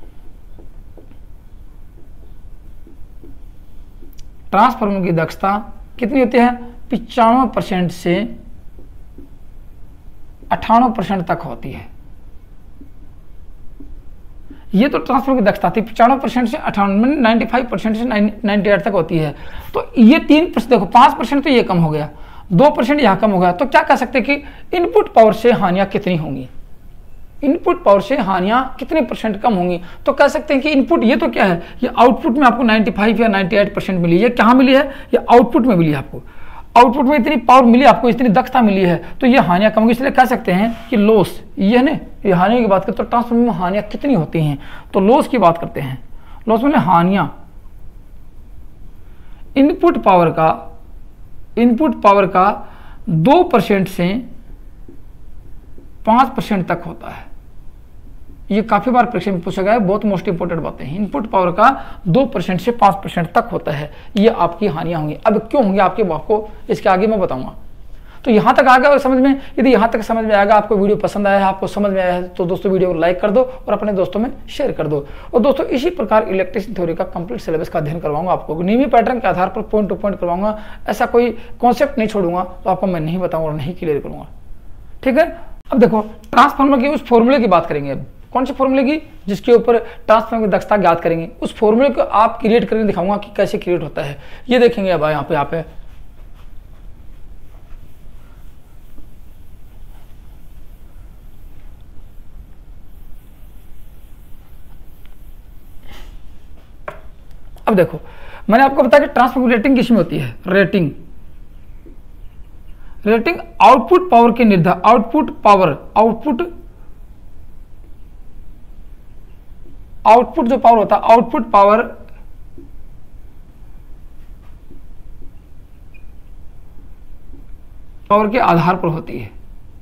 ट्रांसफार्मर की दक्षता कितनी होती है, पिचानवे परसेंट से अठानवे परसेंट तक होती है। ये तो ट्रांसफार्मर की दक्षता थी, पिचानवे परसेंट से अठानवे, नाइन्टी फाइव परसेंट से नाइन्टी एट तक होती है। तो ये तीन परसेंट देखो, पांच परसेंट तो ये कम हो गया, दो परसेंट यहाँ कम हो गया। तो क्या कह सकते हैं कि इनपुट पावर से हानियां कितनी होंगी, इनपुट पावर से हानियां कितने परसेंट कम होंगी। तो कह सकते हैं कि इनपुट, ये तो क्या है, ये आउटपुट में आपको पचानवे या अट्ठानवे परसेंट मिली है। कहाँ मिली है, ये आउटपुट में मिली है आपको, आउटपुट में इतनी पावर मिली आपको, इतनी दक्षता मिली है, तो ये हानियां कम होंगी। इसलिए कह सकते हैं कि लॉस, ये है ना, ये हानियों की बात करते तो ट्रांसफार्मर में हानियां कितनी होती हैं, तो लॉस की बात करते हैं। लॉस में हानियां इनपुट पावर का इनपुट पावर का दो परसेंट से पांच परसेंट तक होता है। ये काफी बार परीक्षा में पूछा गया है, बहुत मोस्ट इंपोर्टेंट बातें हैं। इनपुट पावर का दो परसेंट से पांच परसेंट तक होता है, ये आपकी हानियां होंगी। अब क्यों होंगी आपके, आपको इसके आगे मैं बताऊंगा। तो यहां तक आ गया और समझ में, यदि यहां तक समझ में आएगा, आपको वीडियो पसंद आया है, आपको समझ में आया है, तो दोस्तों वीडियो को लाइक कर दो और अपने दोस्तों में शेयर कर दो। और दोस्तों इसी प्रकार इलेक्ट्रिशियन थ्योरी का कंप्लीट सिलेबस का अध्ययन करवाऊंगा आपको, नियमित पैटर्न के आधार पर पॉइंट टू पॉइंट करवाऊंगा। ऐसा कोई कॉन्सेप्ट नहीं छोड़ूंगा तो आपको मैं नहीं बताऊंगा और नहीं क्लियर करूंगा, ठीक है। अब देखो ट्रांसफार्मर के उस फॉर्मूले की बात करेंगे। अब कौन से फॉर्मूले की, जिसके ऊपर ट्रांसफार्मर की दक्षता ज्ञात करेंगे, उस फॉर्मूले को आप क्रिएट करके दिखाऊंगा कि कैसे क्रिएट होता है, ये देखेंगे। अब यहाँ पे यहाँ पे अब देखो, मैंने आपको बताया कि ट्रांसफार्मर रेटिंग किसमें होती है, रेटिंग रेटिंग आउटपुट पावर के निर्धारण, आउटपुट पावर आउटपुट आउटपुट जो पावर होता है, आउटपुट पावर पावर के आधार पर होती है।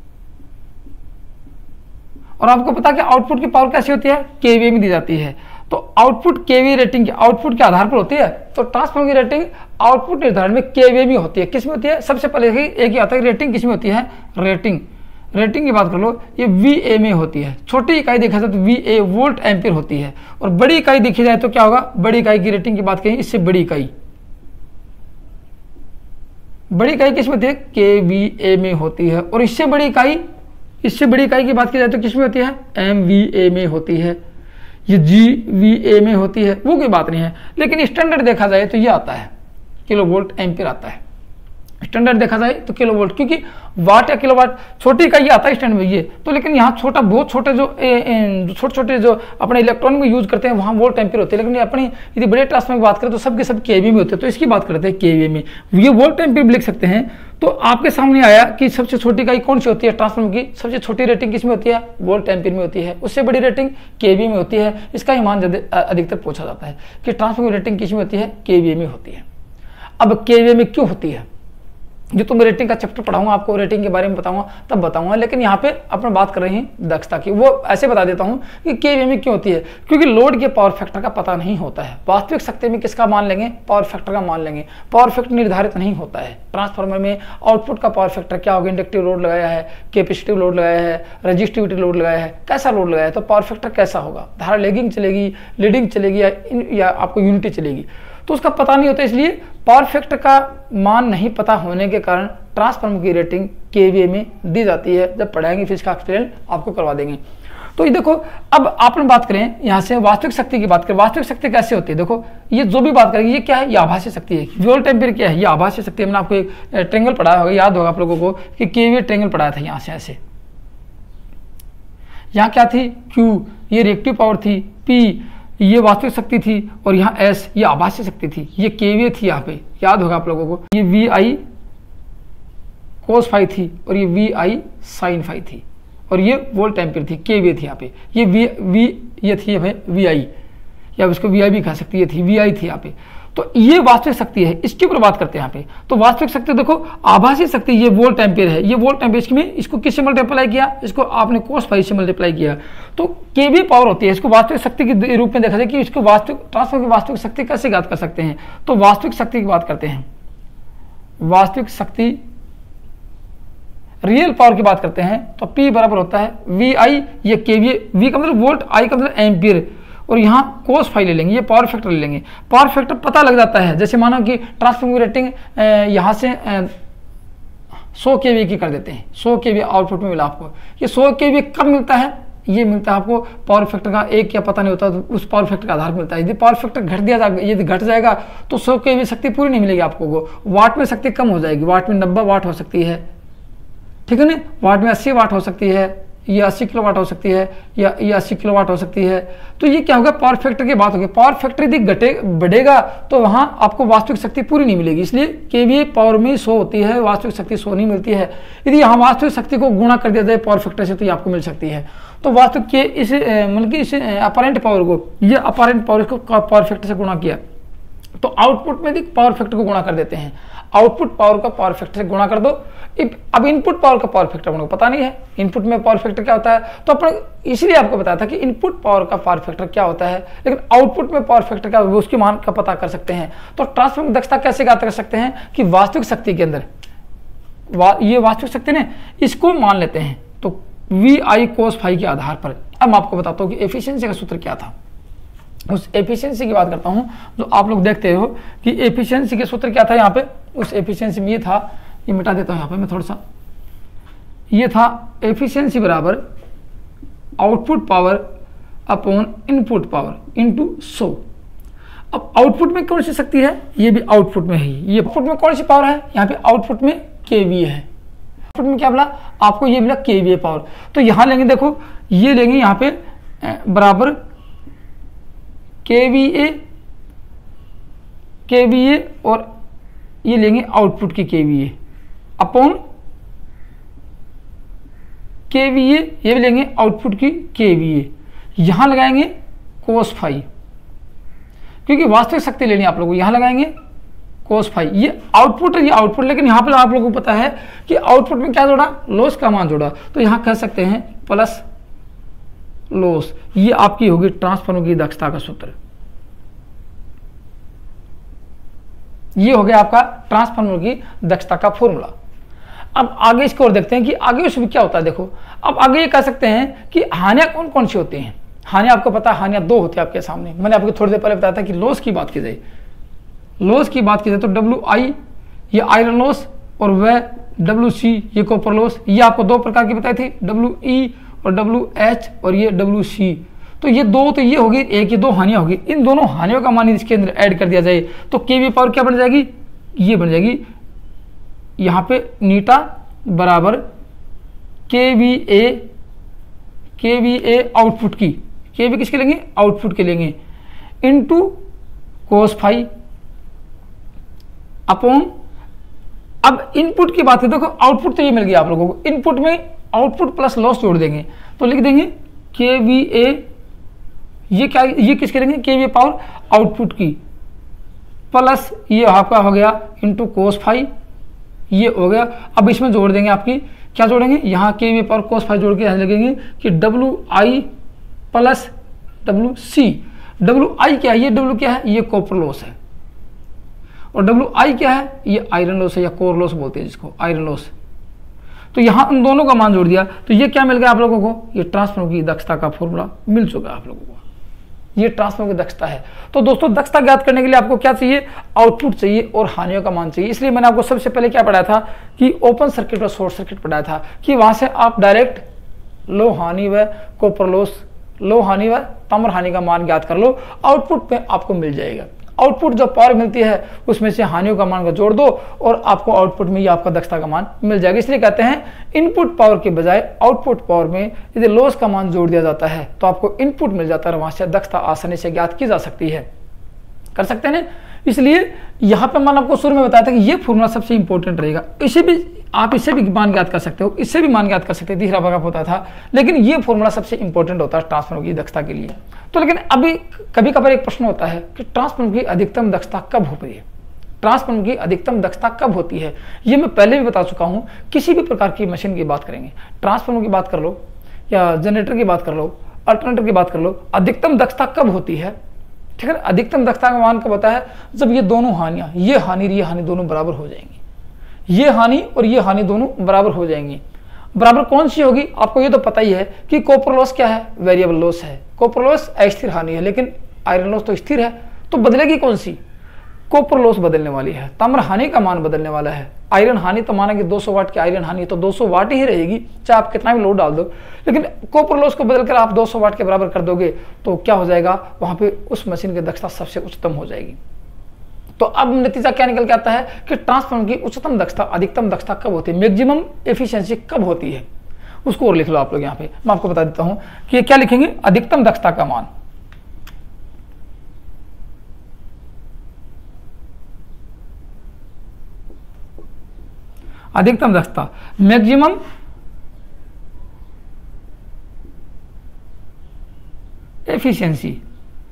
और आपको पता है कि आउटपुट की पावर कैसी होती है, केवीए में दी जाती है। तो आउटपुट केवीए रेटिंग के आउटपुट के आधार पर होती है। तो ट्रांसफार्मर की रेटिंग आउटपुट निर्धारण में केवीए में होती है। किसमें होती है, सबसे पहले एक ही आता है रेटिंग किसमें होती है, रेटिंग रेटिंग की बात कर लो, ये वीए में होती है। छोटी इकाई देखा जाए तो वीए वोल्ट एम्पीयर होती है, और बड़ी इकाई देखी जाए तो क्या होगा, बड़ी इकाई की रेटिंग की बात करें, इससे बड़ी इकाई बड़ी इकाई किस में होती है? के वी ए में होती है। और इससे बड़ी इकाई, इससे बड़ी इकाई की बात की जाए तो किस में होती है? एम वी ए में होती है, ये जी वी ए में होती है, वो कोई बात नहीं है। लेकिन स्टैंडर्ड देखा जाए तो ये आता है, किलो वोल्ट एम्पीयर आता है। स्टैंडर्ड देखा जाए तो किलो वोल्ट, क्योंकि वाट या किलो वाट छोटी इकाई आता है स्टैंडर्ड में ये तो। लेकिन यहाँ छोटा, बहुत छोटे जो छोटे छोटे जो अपने इलेक्ट्रॉनिक में यूज करते हैं वहाँ वोल्ट एम्पीयर होते हैं। लेकिन अपनी यदि बड़े ट्रांसफार्मर की बात करें तो सबके सब केवी में होते हैं। तो इसकी बात करते हैं केवी में, ये वोल्ट एम्पीयर भी लिख सकते हैं। तो आपके सामने आया कि सबसे छोटी इकाई कौन सी होती है ट्रांसफार्मर की? सबसे छोटी रेटिंग किस में होती है? वोल्ट एम्पीयर में होती है। उससे बड़ी रेटिंग केवी में होती है। इसका ही मान अधिकतर पूछा जाता है कि ट्रांसफार्मर की रेटिंग किस में होती है? केवी में होती है। अब केवी में क्यों होती है, जो तुम रेटिंग का चैप्टर पढ़ाऊंगा आपको, रेटिंग के बारे में बताऊंगा तब बताऊंगा। लेकिन यहाँ पे अपन बात कर रहे हैं दक्षता की, वो ऐसे बता देता हूँ कि केवी में क्यों होती है। क्योंकि लोड के पावर फैक्टर का पता नहीं होता है। वास्तविक शक्ति में किसका मान लेंगे? पावर फैक्टर का मान लेंगे। पावर फैक्टर निर्धारित नहीं होता है ट्रांसफार्मर में। आउटपुट का पावर फैक्टर क्या होगा? इंडक्टिव लोड लगाया है, कैपेसिटिव लोड लगाया है, रजिस्टिविटी लोड लगाया है, कैसा लोड लगाया है, तो पावर फैक्टर कैसा होगा? धारा लेगिंग चलेगी, लीडिंग चलेगी, या, या आपको यूनिटी चलेगी, तो उसका पता नहीं होता। इसलिए पावर फैक्टर का मान नहीं पता होने के कारण ट्रांसफार्मर की रेटिंग केवीए में दी जाती है। जब पढ़ाएंगे फिर इसका एक्सप्लेन आपको करवा देंगे। तो ये देखो, अब आपने बात करें यहाँ से वास्तविक शक्ति की बात करें। वास्तविक शक्ति कैसे होती है? देखो, ये जो भी बात करेंगे ये क्या है? ये आभासी शक्ति है। वोल्ट एम्पीयर क्या है? ये आभासी शक्ति है। मैंने आपको एक ट्रेंगल पढ़ाया होगा, याद होगा आप लोगों को कि केवीए ट्रेंगल पढ़ाया था। यहाँ से ऐसे, यहाँ क्या थी? क्यू, ये रिएक्टिव पावर थी। पी, ये वास्तविक शक्ति थी। और यहाँ एस, ये आभासी शक्ति थी। ये केवीए थी यहाँ पे, याद होगा आप लोगों को। ये वी आई कोस फाई थी और ये वी आई साइन फाई थी। और ये वोल्ट एम्पीयर थी, केवीए थी यहाँ पे। ये वी वी ये थी भाई वी आई, या उसको वी आई भी कह सकती है, थी वी आई थी यहाँ पे। तो ये वास्तविक शक्ति है, इसके ऊपर बात करते हैं यहाँ पे। तो वास्तविक शक्ति देखो, आभासी शक्ति ये वोल्ट एम्पीयर है। ये वोल्ट एम्पीयर, इसमें इसको किससे मल्टीप्लाई किया? इसको आपने कोस फाई से मल्टीप्लाई किया। तो केवी पावर होती है। इसको वास्तविक शक्ति के रूप में देखा जाए कि इसको वास्तविक ट्रांसफार्मर की वास्तविक शक्ति कैसे ज्ञात कर सकते हैं। तो वास्तविक शक्ति की बात करते हैं। वास्तविक शक्ति, रियल पावर की बात करते हैं तो P बराबर होता है वी आई, ये केवीए, वी का मतलब वोल्ट, आई का मतलब एम्पीयर, और यहाँ कोस फाई ले लेंगे, ये पावर फैक्टर ले लेंगे। पावर फैक्टर पता लग जाता है। जैसे मानो कि ट्रांसफार्मर की रेटिंग यहाँ से सौ केवी की कर देते हैं, सौ केवी आउटपुट में मिला आपको। ये सौ केवी कब मिलता है? ये मिलता है आपको पावर फैक्टर का एक या पता नहीं होता, तो उस पावर फैक्टर का आधार मिलता है। यदि पावर फैक्टर घट दिया जाएगा, यदि घट जाएगा तो सौ केवी शक्ति पूरी नहीं मिलेगी आपको को। वाट में शक्ति कम हो जाएगी। वाट में नब्बे वाट हो सकती है, ठीक है ना। वाट में अस्सी वाट हो सकती है, ये अस्सी किलो वाट हो सकती है, या ये अस्सी किलो वाट हो सकती है। तो ये क्या होगा? पावर फैक्टर की बात होगी। पावर फैक्टर यदि घटे बढ़ेगा तो वहां आपको वास्तविक शक्ति पूरी नहीं मिलेगी। इसलिए केवीए पावर में सौ होती है, वास्तविक शक्ति सौ नहीं मिलती है। यदि यहाँ वास्तविक शक्ति को गुणा कर दिया जाए पावर फैक्टर से तो ये आपको मिल सकती है। तो वास्तविक के इस मतलब कि इस अपरेंट पावर को, ये अपरेंट पावर को पावर फैक्टर से गुणा किया तो आउटपुट में भी पावर फैक्टर को गुणा कर देते हैं। आउटपुट पावर का पावर फैक्टर से गुणा कर दो। अब इनपुट पावर का पावर फैक्टर आपको पता नहीं है, इनपुट में पावर फैक्टर क्या होता है। तो अपन इसलिए आपको बताया था कि इनपुट पावर का पावर फैक्टर क्या होता है, लेकिन आउटपुट में पावर फैक्टर क्या होता है उसके मान का पता कर सकते हैं। तो ट्रांसफार्मर दक्षता कैसे ज्ञात कर सकते हैं कि वास्तविक शक्ति के अंदर वा, ये वास्तविक शक्ति ने इसको मान लेते हैं तो वी आई कोस फाई के आधार पर। अब मैं आपको बताता हूँ कि एफिशिएंसी का सूत्र क्या था। उस एफिशिएंसी की बात करता हूँ जो आप लोग देखते हो कि एफिशिएंसी के सूत्र क्या था यहाँ पे। उस एफिशिएंसी में ये था, ये मिटा देता हूँ यहाँ पे मैं थोड़ा सा, ये था एफिशिएंसी बराबर output power upon input power into सौ। अब आउटपुट में कौन सी शक्ति है? ये भी आउटपुट में है। ये आउटपुट में कौन सी पावर है? यहाँ पे आउटपुट में केवीए है। आउटपुट में क्या मिला आपको? ये मिला केवीए पावर। तो यहाँ लेंगे, देखो ये लेंगे यहाँ पे बराबर केवीए, केवीए और ये लेंगे आउटपुट की केवीए अपॉन केवीए, ये भी लेंगे आउटपुट की केवीए। यहां लगाएंगे कोस फाई, क्योंकि वास्तविक शक्ति लेनी आप लोगों को। यहां लगाएंगे कोस फाई, ये आउटपुट है, ये आउटपुट। लेकिन यहां पर आप लोगों को पता है कि आउटपुट में क्या जोड़ा? लॉस का मान जोड़ा। तो यहां कह सकते हैं प्लस लॉस। ये आपकी होगी ट्रांसफार्मर की दक्षता का सूत्र। ये हो गया आपका ट्रांसफार्मर की दक्षता का फॉर्मूला। अब आगे इसको और देखते हैं कि आगे उसमें क्या होता है। देखो अब आगे ये कह सकते हैं कि हानियां कौन कौन सी होती हैं। हानियां आपको पता है, हानियां दो होती है आपके सामने। मैंने आपको थोड़ी देर पहले बताया था कि लॉस की बात की जाए, लॉस की बात की जाए तो डब्ल्यू आई, ये आयरन लॉस, और वह डब्ल्यू सी ये कॉपर लॉस, ये आपको दो प्रकार की बताई थी, डब्ल्यू ई और डब्ल्यू एच और ये डब्ल्यू सी। तो ये दो तो ये होगी, एक ये दो हानियां होगी, इन दोनों हानियों का मान इसके अंदर ऐड कर दिया जाए तो केवी पावर क्या बन जाएगी, ये बन जाएगी यहाँ पे नीटा बराबर के वी ए, के वी ए आउटपुट की, के वी किसके लेंगे, आउटपुट के लेंगे, इनटू कोस फाई अपॉन, अब इनपुट की बात है, देखो आउटपुट तो ये मिल गया आप लोगों को, इनपुट में आउटपुट प्लस लॉस जोड़ देंगे तो लिख देंगे के वी ए, ये क्या, ये किसके लेंगे, के वी पावर आउटपुट की, प्लस ये आपका हो गया इंटू कोस फाई, ये हो गया। अब इसमें जोड़ देंगे आपकी, क्या जोड़ेंगे, यहाँ के वी पावर कोस फाई जोड़ के यहाँ लगेंगे कि W I plus W C. W I क्या है, ये डब्ल्यू क्या है, ये कॉपर लॉस है, और डब्ल्यू आई क्या है, ये आयरन लॉस है या कोर लॉस बोलते हैं जिसको, आयरन लॉस। तो यहाँ उन दोनों का मान जोड़ दिया तो ये क्या मिल गया आप लोगों को, ये ट्रांसफार्मर की दक्षता का फॉर्मूला मिल चुका है आप लोगों को, ये ट्रांसफार्मर की दक्षता है। तो दोस्तों दक्षता ज्ञात करने के लिए आपको क्या चाहिए, आउटपुट चाहिए और हानियों का मान चाहिए। इसलिए मैंने आपको सबसे पहले क्या पढ़ाया था कि ओपन सर्किट और शॉर्ट सर्किट पढ़ाया था कि वहां से आप डायरेक्ट लो हानि व कॉपर लॉस, लो हानि व ताम्र हानि का मान ज्ञात कर लो, आउटपुट पे आपको मिल जाएगा। आउटपुट जो पावर मिलती है उसमें से हानियों का मान को जोड़ दो और आपको आउटपुट में ही आपका दक्षता का मान मिल जाएगा। इसलिए कहते हैं इनपुट पावर के बजाय आउटपुट पावर में यदि लॉस का मान जोड़ दिया जाता है तो आपको इनपुट मिल जाता है और वहां से दक्षता आसानी से ज्ञात की जा सकती है, कर सकते हैं ना। इसलिए यहाँ पे मान आपको शुरू में बताया था कि ये फॉर्मूला सबसे इंपॉर्टेंट रहेगा, इसे भी आप इससे भी मान ज्ञात कर सकते हो, इससे भी मान ज्ञात कर सकते हो, तीसरा भाग होता था, लेकिन ये फॉर्मूला सबसे इंपॉर्टेंट होता है ट्रांसफार्मर की दक्षता के लिए। तो लेकिन अभी कभी कभार एक प्रश्न होता है कि ट्रांसफार्मर की अधिकतम दक्षता कब होती है, ट्रांसफार्मर की अधिकतम दक्षता कब होती है, ये मैं पहले भी बता चुका हूं। किसी भी प्रकार की मशीन की बात करेंगे, ट्रांसफार्मर की बात कर लो या जनरेटर की बात कर लो, अल्टरनेटर की बात कर लो, अधिकतम दक्षता कब होती है, ठीक है। अधिकतम दक्षता का मान कब होता है, जब ये दोनों हानियां, ये हानि ये हानि दोनों बराबर हो जाएंगी, ये हानि और ये हानि दोनों बराबर हो जाएंगी। बराबर कौन सी होगी, आपको ये तो पता ही है कि कॉपर लॉस क्या है, वेरिएबल लॉस है, कॉपर लॉस अस्थिर हानि है, लेकिन आयरन लॉस तो स्थिर है, तो बदलेगी कौन सी, कॉपर लॉस बदलने वाली है, ताम्र हानि का मान बदलने वाला है। आयरन हानि तो माना कि दो सौ वाट की आयरन हानि तो दो सौ वाट ही रहेगी, चाहे आप कितना भी लोड डाल दो, लेकिन कॉपर लॉस को बदलकर आप दो सौ वाट के बराबर कर दोगे तो क्या हो जाएगा, वहां पे उस मशीन की दक्षता सबसे उच्चतम हो जाएगी। तो अब नतीजा क्या निकल के आता है कि ट्रांसफार्मर की उच्चतम दक्षता, अधिकतम दक्षता कब होती है, मैक्सिमम एफिशिएंसी कब होती है, उसको और लिख लो आप लोग। यहाँ पे मैं आपको बता देता हूं कि क्या लिखेंगे, अधिकतम दक्षता का मान, अधिकतम दक्षता मैक्सिमम एफिशिएंसी,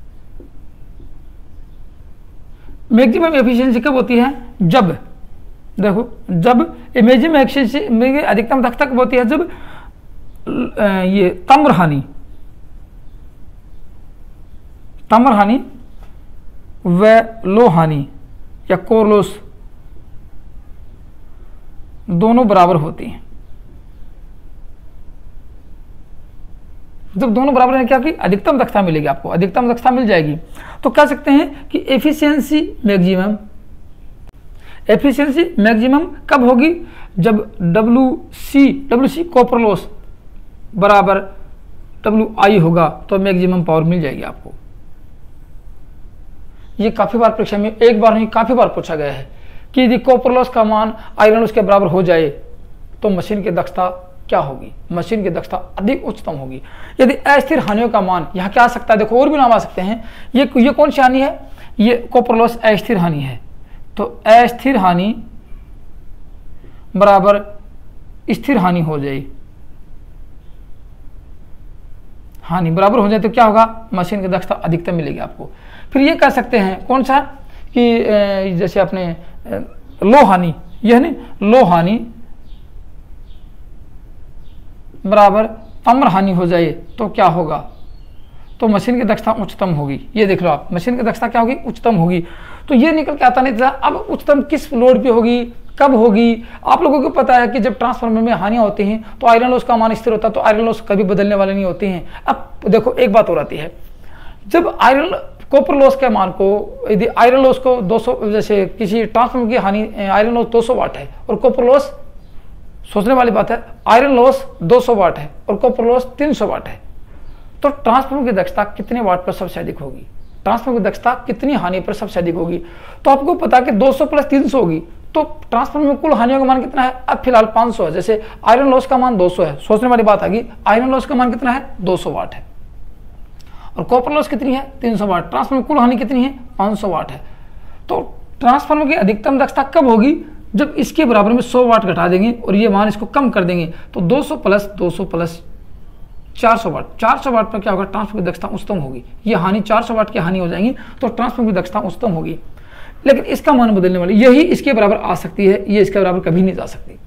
मैक्सिमम एफिशिएंसी कब होती है, जब देखो जब मैक्सिमम एफिशिएंसी में अधिकतम दक्षता कब होती है, जब ये ताम्र हानि, ताम्र हानि व लो हानि या कोर लॉस दोनों बराबर होती हैं। जब दोनों बराबर है क्या कि अधिकतम दक्षता मिलेगी, आपको अधिकतम दक्षता मिल जाएगी। तो कह सकते हैं कि एफिशिएंसी मैक्सिमम, एफिशिएंसी मैक्सिमम कब होगी, जब W C, W C copper loss बराबर डब्ल्यू आई होगा तो मैक्सिमम पावर मिल जाएगी आपको। ये काफी बार परीक्षा में, एक बार नहीं काफी बार पूछा गया है कि यदि कॉपर लॉस का मान आयरन लॉस के बराबर हो जाए तो मशीन की दक्षता क्या होगी, मशीन की दक्षता अधिक उच्चतम होगी। यदि अस्थिर हानियों का मान, यहाँ क्या आ सकता है, देखो और भी नाम आ सकते हैं, ये ये कौन सी हानि है, ये कॉपर लॉस अस्थिर हानि है, तो अस्थिर हानि बराबर स्थिर हानि हो जाए, हानि बराबर हो जाए तो क्या होगा, मशीन की दक्षता अधिकतम मिलेगी आपको। फिर ये कह सकते हैं कौन सा कि जैसे अपने लो हानि, यह नहीं लो हानि बराबर ताम्र हानि हो जाए तो क्या होगा, तो मशीन की दक्षता उच्चतम होगी। ये देख लो आप, मशीन की दक्षता क्या होगी, उच्चतम होगी। तो ये निकल के आता नहीं था। अब उच्चतम किस लोड पे होगी, कब होगी, आप लोगों को पता है कि जब ट्रांसफार्मर में हानियां होती हैं तो आयरन लॉस का मान स्थिर होता है, तो आयरन लॉस कभी बदलने वाले नहीं होते हैं। अब देखो एक बात और आती है जब आयरन कॉपर लॉस के मान को, यदि आयरन लॉस को दो सौ, जैसे किसी ट्रांसफार्मर की हानि, आयरन लॉस दो सौ वाट है और कॉपर लॉस, सोचने वाली बात है, आयरन लॉस दो सौ वाट है और कॉपर लॉस तीन सौ वाट है, तो ट्रांसफार्मर की दक्षता कितने वाट पर सबसे अधिक होगी, ट्रांसफार्मर की दक्षता कितनी हानि पर सबसे अधिक होगी। तो आपको पता कि दो सौ प्लस तीन सौ होगी, तो ट्रांसफार्मर में कुल हानियों का मान कितना है, अब फिलहाल पाँच सौ है। जैसे आयरन लॉस का मान दो सौ है, सोचने वाली बात आगी, आयरन लॉस का मान कितना है, दो सौ वाट है और कॉपर लॉस कितनी है, तीन सौ वाट। ट्रांसफार्मर कुल हानि कितनी है, पाँच सौ वाट है। तो ट्रांसफार्मर की अधिकतम दक्षता कब होगी, जब इसके बराबर में सौ वाट घटा देंगे और ये मान इसको कम कर देंगे, तो दो सौ प्लस दो सौ प्लस चार सौ वाट, चार सौ वाट पर क्या होगा, ट्रांसफार्मर की दक्षता उच्चतम होगी। ये हानि चार सौ वाट की हानि हो जाएंगी, तो ट्रांसफार्मर की दक्षता उच्चतम होगी। लेकिन इसका मान बदलने वाली यही इसके बराबर आ सकती है, ये इसके बराबर कभी नहीं जा सकती।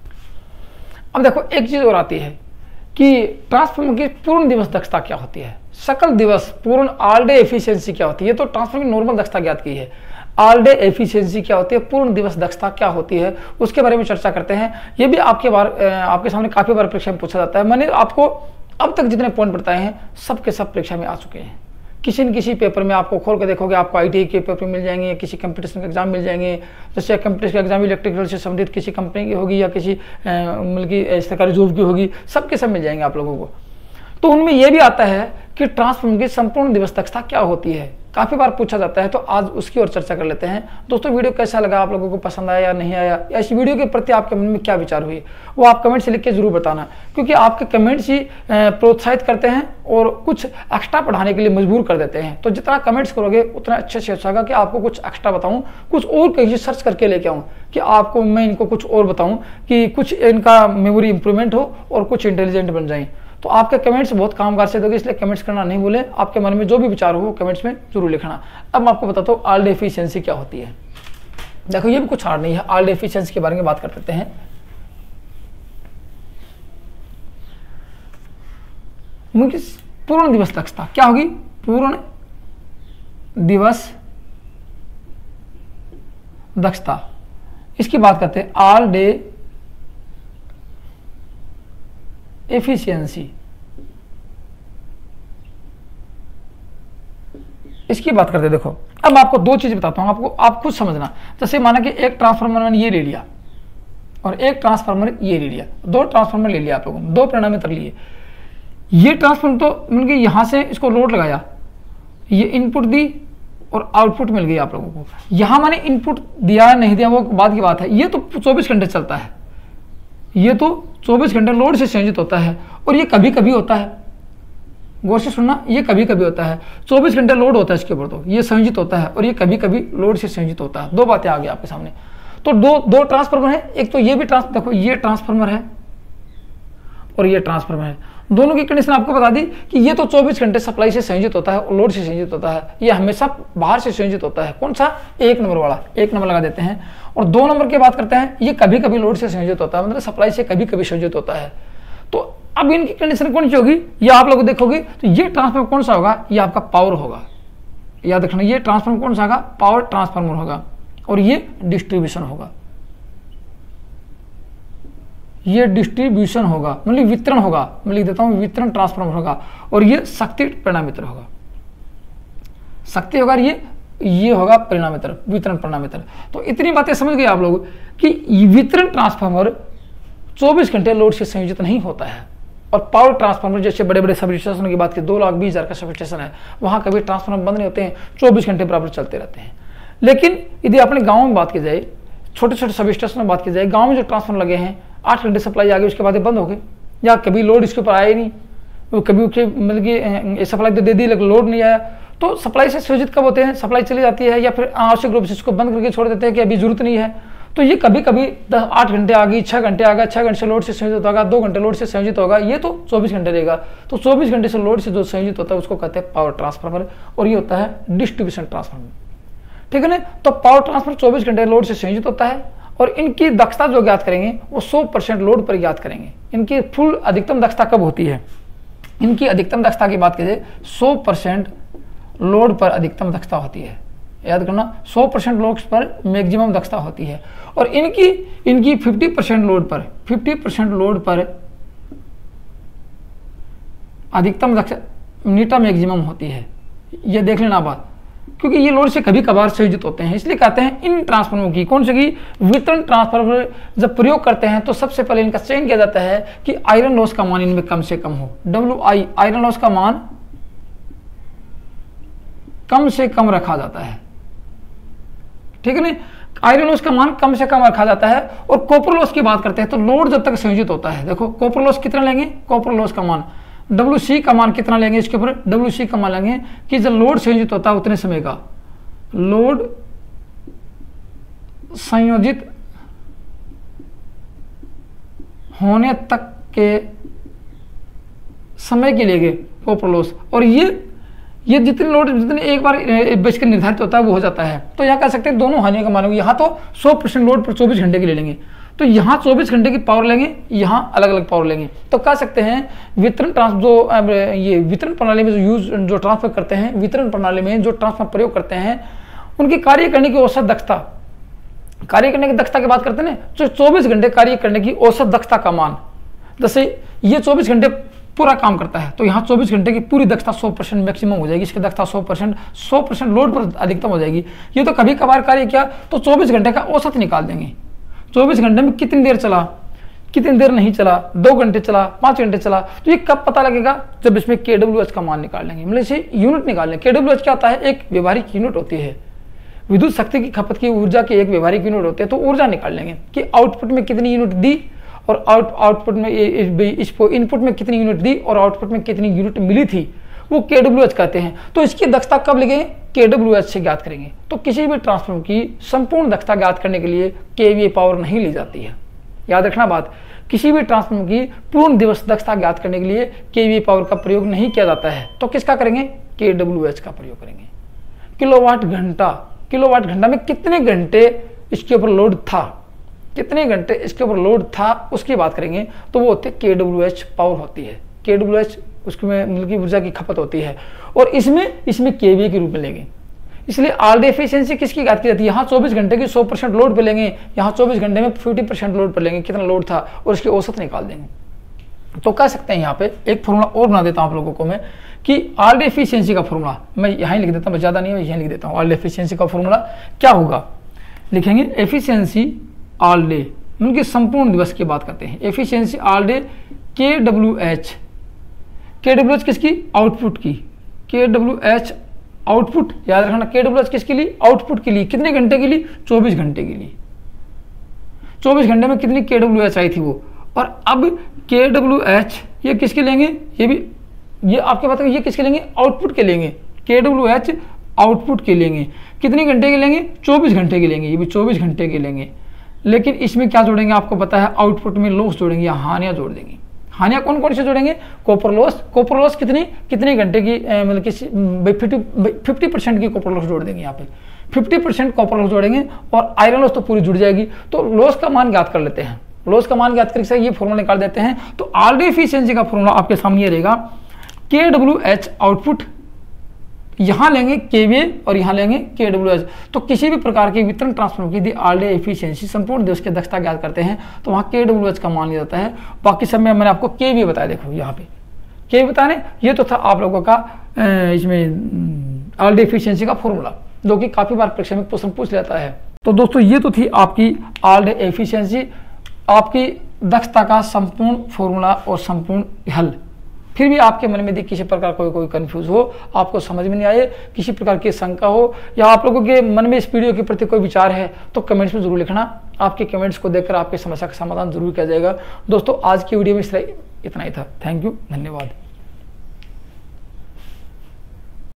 अब देखो एक चीज और आती है कि ट्रांसफार्मर की पूर्ण दिवस दक्षता क्या होती है, सकल दिवस पूर्ण ऑल डे एफिशिएंसी क्या होती है। तो ट्रांसफार्मर की नॉर्मल दक्षता ज्ञात की है, ऑल डे एफिशिएंसी क्या होती है, पूर्ण दिवस दक्षता क्या होती है, उसके बारे में चर्चा करते हैं। ये भी आपके बार आपके सामने काफी बार परीक्षा में पूछा जाता है। मैंने आपको अब तक जितने पॉइंट बताए हैं सब के सब परीक्षा में आ चुके हैं। किसी न किसी पेपर में आपको खोल के देखोगे, आपको आईटीआई के पेपर मिल जाएंगे, किसी कंपटीशन के एग्जाम मिल जाएंगे। जैसे कंपटीशन का एग्जाम इलेक्ट्रिकल से संबंधित किसी कंपनी की होगी या किसी मतलब की सरकारी जॉब की होगी, सब के सब मिल जाएंगे आप लोगों को। तो उनमें यह भी आता है कि ट्रांसफार्मर की संपूर्ण दिवस दक्षता क्या होती है, काफी बार पूछा जाता है। तो आज उसकी ओर चर्चा कर लेते हैं। दोस्तों वीडियो कैसा लगा, आप लोगों को पसंद आया या नहीं आया, या इस वीडियो के प्रति आपके मन में क्या विचार हुए, वो आप कमेंट से लिख के जरूर बताना, क्योंकि आपके कमेंट्स ही प्रोत्साहित करते हैं और कुछ एक्स्ट्रा पढ़ाने के लिए मजबूर कर देते हैं। तो जितना कमेंट्स करोगे उतना अच्छे से अच्छा होगा कि आपको कुछ एक्स्ट्रा बताऊं, कुछ और कहीं सर्च करके लेके आऊँ कि आपको मैं इनको कुछ और बताऊं कि कुछ इनका मेमोरी इंप्रूवमेंट हो और कुछ इंटेलिजेंट बन जाए। तो आपके कमेंट्स बहुत कामगार से दोगे, इसलिए कमेंट्स करना नहीं भूलें। आपके मन में जो भी विचार हो कमेंट्स में जरूर लिखना। अब मैं आपको बताता हूँ ऑल डे एफिशिएंसी क्या होती है। देखो ये भी कुछ हार्ड नहीं है, ऑल डे एफिशिएंसी के बारे में बात कर लेते हैं। पूर्ण दिवस दक्षता क्या होगी, पूर्ण दिवस दक्षता, इसकी बात करते हैं ऑल डे एफिशिएंसी। इसकी बात करते हैं। देखो अब मैं आपको दो चीज बताता हूं, आपको आप खुद समझना। जैसे माना कि एक ट्रांसफार्मर मैंने ये ले लिया और एक ट्रांसफार्मर ये ले लिया, दो ट्रांसफार्मर ले लिया आप लोगों ने, दो परिणामी तर लिए। ये ट्रांसफार्मर तो मतलब यहां से इसको लोड लगाया, ये इनपुट दी और आउटपुट मिल गई आप लोगों को। यहां मैंने इनपुट दिया नहीं दिया वो बाद की बात है, ये तो चौबीस घंटे चलता है, ये तो चौबीस घंटे लोड से संयोजित होता है। और ये कभी कभी होता है, गौर से सुनना, ये कभी कभी होता है, चौबीस घंटे लोड होता है इसके ऊपर, तो ये संयोजित होता है और ये कभी कभी लोड से संयोजित होता है। दो बातें आ गई आपके सामने। तो दो दो ट्रांसफार्मर है, एक तो ये भी ट्रांस देखो ये ट्रांसफार्मर है और ये ट्रांसफार्मर है। दोनों की कंडीशन आपको बता दी कि ये तो चौबीस घंटे सप्लाई से संयोजित होता है और लोड से संयोजित होता है, ये हमेशा बाहर से संयोजित होता है। कौन सा, एक नंबर वाला, एक नंबर लगा देते हैं। और दो नंबर की बात करते हैं, ये कभी कभी लोड से संयोजित होता है, मतलब सप्लाई से कभी कभी संयोजित होता है। तो अब इनकी कंडीशन कौन सी होगी, ये आप लोग देखोगे तो ये ट्रांसफार्मर कौन सा होगा, ये आपका पावर होगा। याद रखना ये ट्रांसफार्मर कौन सा होगा, पावर ट्रांसफार्मर होगा और ये डिस्ट्रीब्यूशन होगा, ये डिस्ट्रीब्यूशन होगा मतलब वितरण होगा। मैं लिख देता हूं वितरण ट्रांसफार्मर होगा और ये शक्ति परिणामीतर होगा, शक्ति होगा, ये ये होगा परिणामीतर, वितरण परिणामीतर। तो इतनी बातें समझ गए आप लोग कि वितरण ट्रांसफार्मर चौबीस घंटे लोड से संयोजित नहीं होता है। और पावर ट्रांसफार्मर जैसे बड़े बड़े सब स्टेशन की बात की, दो लाख बीस हजार का सब स्टेशन है, वहां कभी ट्रांसफार्मर बंद नहीं होते हैं, चौबीस घंटे बराबर चलते रहते हैं। लेकिन यदि अपने गाँव में बात की जाए, छोटे छोटे सब स्टेशन में बात की जाए, गाँव में जो ट्रांसफार्मर लगे हैं आठ घंटे सप्लाई आ गई, उसके बाद बंद हो गए, या कभी लोड इसके ऊपर आया ही नहीं, वो कभी उसके मतलब कि सप्लाई तो दे दी लेकिन लोड नहीं आया। तो सप्लाई से संयोजित कब होते हैं, सप्लाई चली जाती है या फिर अनावश्यक रूप से इसको बंद करके छोड़ देते हैं कि अभी जरूरत नहीं है। तो ये कभी कभी दस आठ घंटे आ गई, छः घंटे आ गया, छः घंटे से लोड से संयोजित होगा, दो घंटे लोड से संयोजित होगा, ये तो चौबीस घंटे रहेगा। तो चौबीस घंटे से लोड से जो संयोजित होता है उसको कहते हैं पावर ट्रांसफार्मर, और ये होता है डिस्ट्रीब्यूशन ट्रांसफार्मर। ठीक है ना। तो पावर ट्रांसफार्मर चौबीस घंटे लोड से संयोजित होता है और इनकी दक्षता जो ज्ञात करेंगे वो सौ परसेंट लोड पर ज्ञात करेंगे। इनकी फुल अधिकतम दक्षता कब होती है, इनकी अधिकतम दक्षता की बात कीजिए सौ परसेंट लोड पर अधिकतम दक्षता होती है। याद करना सौ परसेंट लोड पर मैक्सिमम दक्षता होती है। और इनकी इनकी पचास परसेंट लोड पर पचास परसेंट लोड पर अधिकतम दक्षता नीटा मैक्सिमम होती है। ये देख लेना बात, क्योंकि ये लोड से कभी कभार संयोजित होते हैं, इसलिए कहते हैं इन ट्रांसफार्मरों की कौन सी की वितरण ट्रांसफार्मर जब प्रयोग करते हैं तो सबसे पहले इनका चयन किया जाता है कि आयरन लॉस का मान इनमें कम से कम हो। डब्ल्यू आई आयरन लॉस का मान कम से कम रखा जाता है, ठीक है ना, आयरन लॉस का मान कम से कम रखा जाता है। और कॉपर लॉस की बात करते हैं तो लोड जब तक संयोजित होता है, देखो कॉपर लॉस कितना लेंगे, कॉपर लॉस का मान डब्ल्यू सी का मान कितना लेंगे, इसके ऊपर डब्ल्यू सी का मान लेंगे कि जब लोड संयोजित होता है उतने समय का, लोड संयोजित होने तक के समय के लिए कॉपर लॉस। और ये ये जितने लोड जितने एक बार बेचकर निर्धारित होता है वो हो जाता है। तो यहाँ कह सकते हैं दोनों हानियों का मानोगे, यहाँ तो सौ परसेंट लोड पर चौबीस घंटे के ले लेंगे, तो यहाँ चौबीस घंटे की पावर लेंगे, यहाँ अलग अलग पावर लेंगे। तो कह सकते हैं वितरण ट्रांस जो ये वितरण प्रणाली में जो यूज जो ट्रांसफर करते हैं, वितरण प्रणाली में जो ट्रांसफर प्रयोग करते हैं उनकी कार्य करने की औसत दक्षता, कार्य करने की दक्षता की बात करते हैं ना, जो चौबीस घंटे कार्य करने की औसत दक्षता का मान, जैसे ये चौबीस घंटे पूरा काम करता है तो यहाँ चौबीस घंटे की पूरी दक्षता सौ परसेंट मैक्सिमम हो जाएगी, इसकी दक्षता सौ परसेंट सौ परसेंट लोड पर अधिकतम हो जाएगी। ये तो कभी कभार कार्य किया तो चौबीस घंटे का औसत निकाल देंगे, चौबीस घंटे में कितनी देर चला, कितनी देर नहीं चला, दो घंटे चला, पाँच घंटे चला, तो ये कब पता लगेगा, जब इसमें के डब्ल्यू एच का मान निकाल लेंगे, मतलब इसे यूनिट निकाल लेंगे। के डब्ल्यू एच क्या होता है, एक व्यवहारिक यूनिट होती है, विद्युत शक्ति की खपत की ऊर्जा की एक व्यवहारिक यूनिट होती है। तो ऊर्जा निकाल लेंगे कि आउटपुट में कितनी यूनिट दी और आउट आउटपुट में इसको इनपुट में कितनी यूनिट दी और आउटपुट में कितनी यूनिट मिली थी, वो के डब्ल्यू एच कहते हैं। तो इसकी दक्षता कब लगेंगे, के डब्ल्यू एच से ज्ञात करेंगे। तो किसी भी ट्रांसफार्मर की संपूर्ण दक्षता ज्ञात करने के लिए केवीए पावर नहीं ली जाती है, याद रखना बात, किसी भी ट्रांसफार्मर की पूर्ण दिवस दक्षता ज्ञात करने के लिए केवीए पावर का प्रयोग नहीं किया जाता है। तो किसका करेंगे, के डब्ल्यू एच का प्रयोग करेंगे। किलोवाट घंटा, किलोवाट घंटा में कितने घंटे इसके ऊपर लोड था, कितने घंटे इसके ऊपर लोड था उसकी बात करेंगे, तो वो होते हैं के डब्ल्यू एच पावर होती है, के डब्ल्यू एच उसमें मतलब की ऊर्जा की खपत होती है। और इसमें इसमें केवीए के रूप में लेंगे, इसलिए आर डी एफिशिएंसी किसकी बात की जाती है, यहाँ चौबीस घंटे की सौ परसेंट लोड पे लेंगे, यहाँ चौबीस घंटे में फिफ्टी परसेंट लोड पर लेंगे, कितना लोड था और इसकी औसत निकाल देंगे। तो कह सकते हैं यहाँ पे एक फॉर्मूला और बना देता हूँ आप लोगों को मैं कि आर डी एफिशिएंसी का फॉर्मूला मैं यहाँ ही लिख देता हूँ, ज़्यादा नहीं है, यहीं लिख देता हूँ। आर डी एफिशिएंसी का फॉर्मूला क्या होगा, लिखेंगे एफिशिएंसी आल डे, उनकी संपूर्ण दिवस की बात करते हैं, एफिशिएंसी आल डे के W H, K W H किसकी, आउटपुट की, के डब्ल्यू एच आउटपुट, याद रखना के डब्ल्यू एच किसके लिए, आउटपुट के लिए, कितने घंटे के लिए, चौबीस घंटे के लिए, चौबीस घंटे में कितनी के डब्ल्यू एच आई थी वो। और अब के डब्ल्यू एच ये किसके लेंगे, ये भी ये आपके बात ये किसके लेंगे, आउटपुट के लेंगे, के डब्ल्यू एच आउटपुट के लेंगे, कितने घंटे के लेंगे, चौबीस घंटे के लेंगे, ये भी चौबीस घंटे के लेंगे। लेकिन इसमें क्या जोड़ेंगे आपको पता है, आउटपुट में लॉस जोड़ेंगे या हानियां जोड़ देंगे। हानियां कौन कौन से जोड़ेंगे, कॉपर लॉस, कॉपर लॉस कितनी कितने घंटे की मतलब कि फिफ्टी परसेंट की कॉपर लॉस जोड़ देंगे, यहाँ पे फिफ्टी परसेंट कॉपर लॉस जोड़ेंगे और आयरन लॉस तो पूरी जुड़ जाएगी। तो लॉस का मान ज्ञात कर लेते हैं, लॉस का मान ज्ञात करके ये फॉर्मूला निकाल देते हैं। तो आर डी एफिशिएंसी का फॉर्मूला आपके सामने रहेगा, के डब्ल्यू एच आउटपुट, यहाँ लेंगे केवीए और यहाँ लेंगे के डब्ल्यू एच। तो किसी भी प्रकार के वितरण ट्रांसफार्मर की यदि आर डी एफिशिएंसी संपूर्ण दिवस की दक्षता ज्ञात करते हैं तो वहाँ के डब्ल्यू एच का मान लिया जाता है। बाकी सब में मैंने आपको केवीए बताया, देखो यहाँ पे केवीए बताने, ये तो था आप लोगों का इसमें आर डी एफिशिएंसी का फॉर्मूला, जो कि काफी बार परीक्षा में क्वेश्चन पूछ लेता है। तो दोस्तों ये तो थी आपकी आर डी एफिशिएंसी, आपकी दक्षता का संपूर्ण फॉर्मूला और संपूर्ण हल। फिर भी आपके मन में यदि किसी प्रकार कोई कोई कंफ्यूज हो, आपको समझ में नहीं आए, किसी प्रकार की शंका हो या आप लोगों के मन में इस वीडियो के प्रति कोई विचार है तो कमेंट्स में जरूर लिखना। आपके कमेंट्स को देखकर आपकी समस्या का समाधान जरूर किया जाएगा। दोस्तों आज की वीडियो में इतना ही था। थैंक यू, धन्यवाद।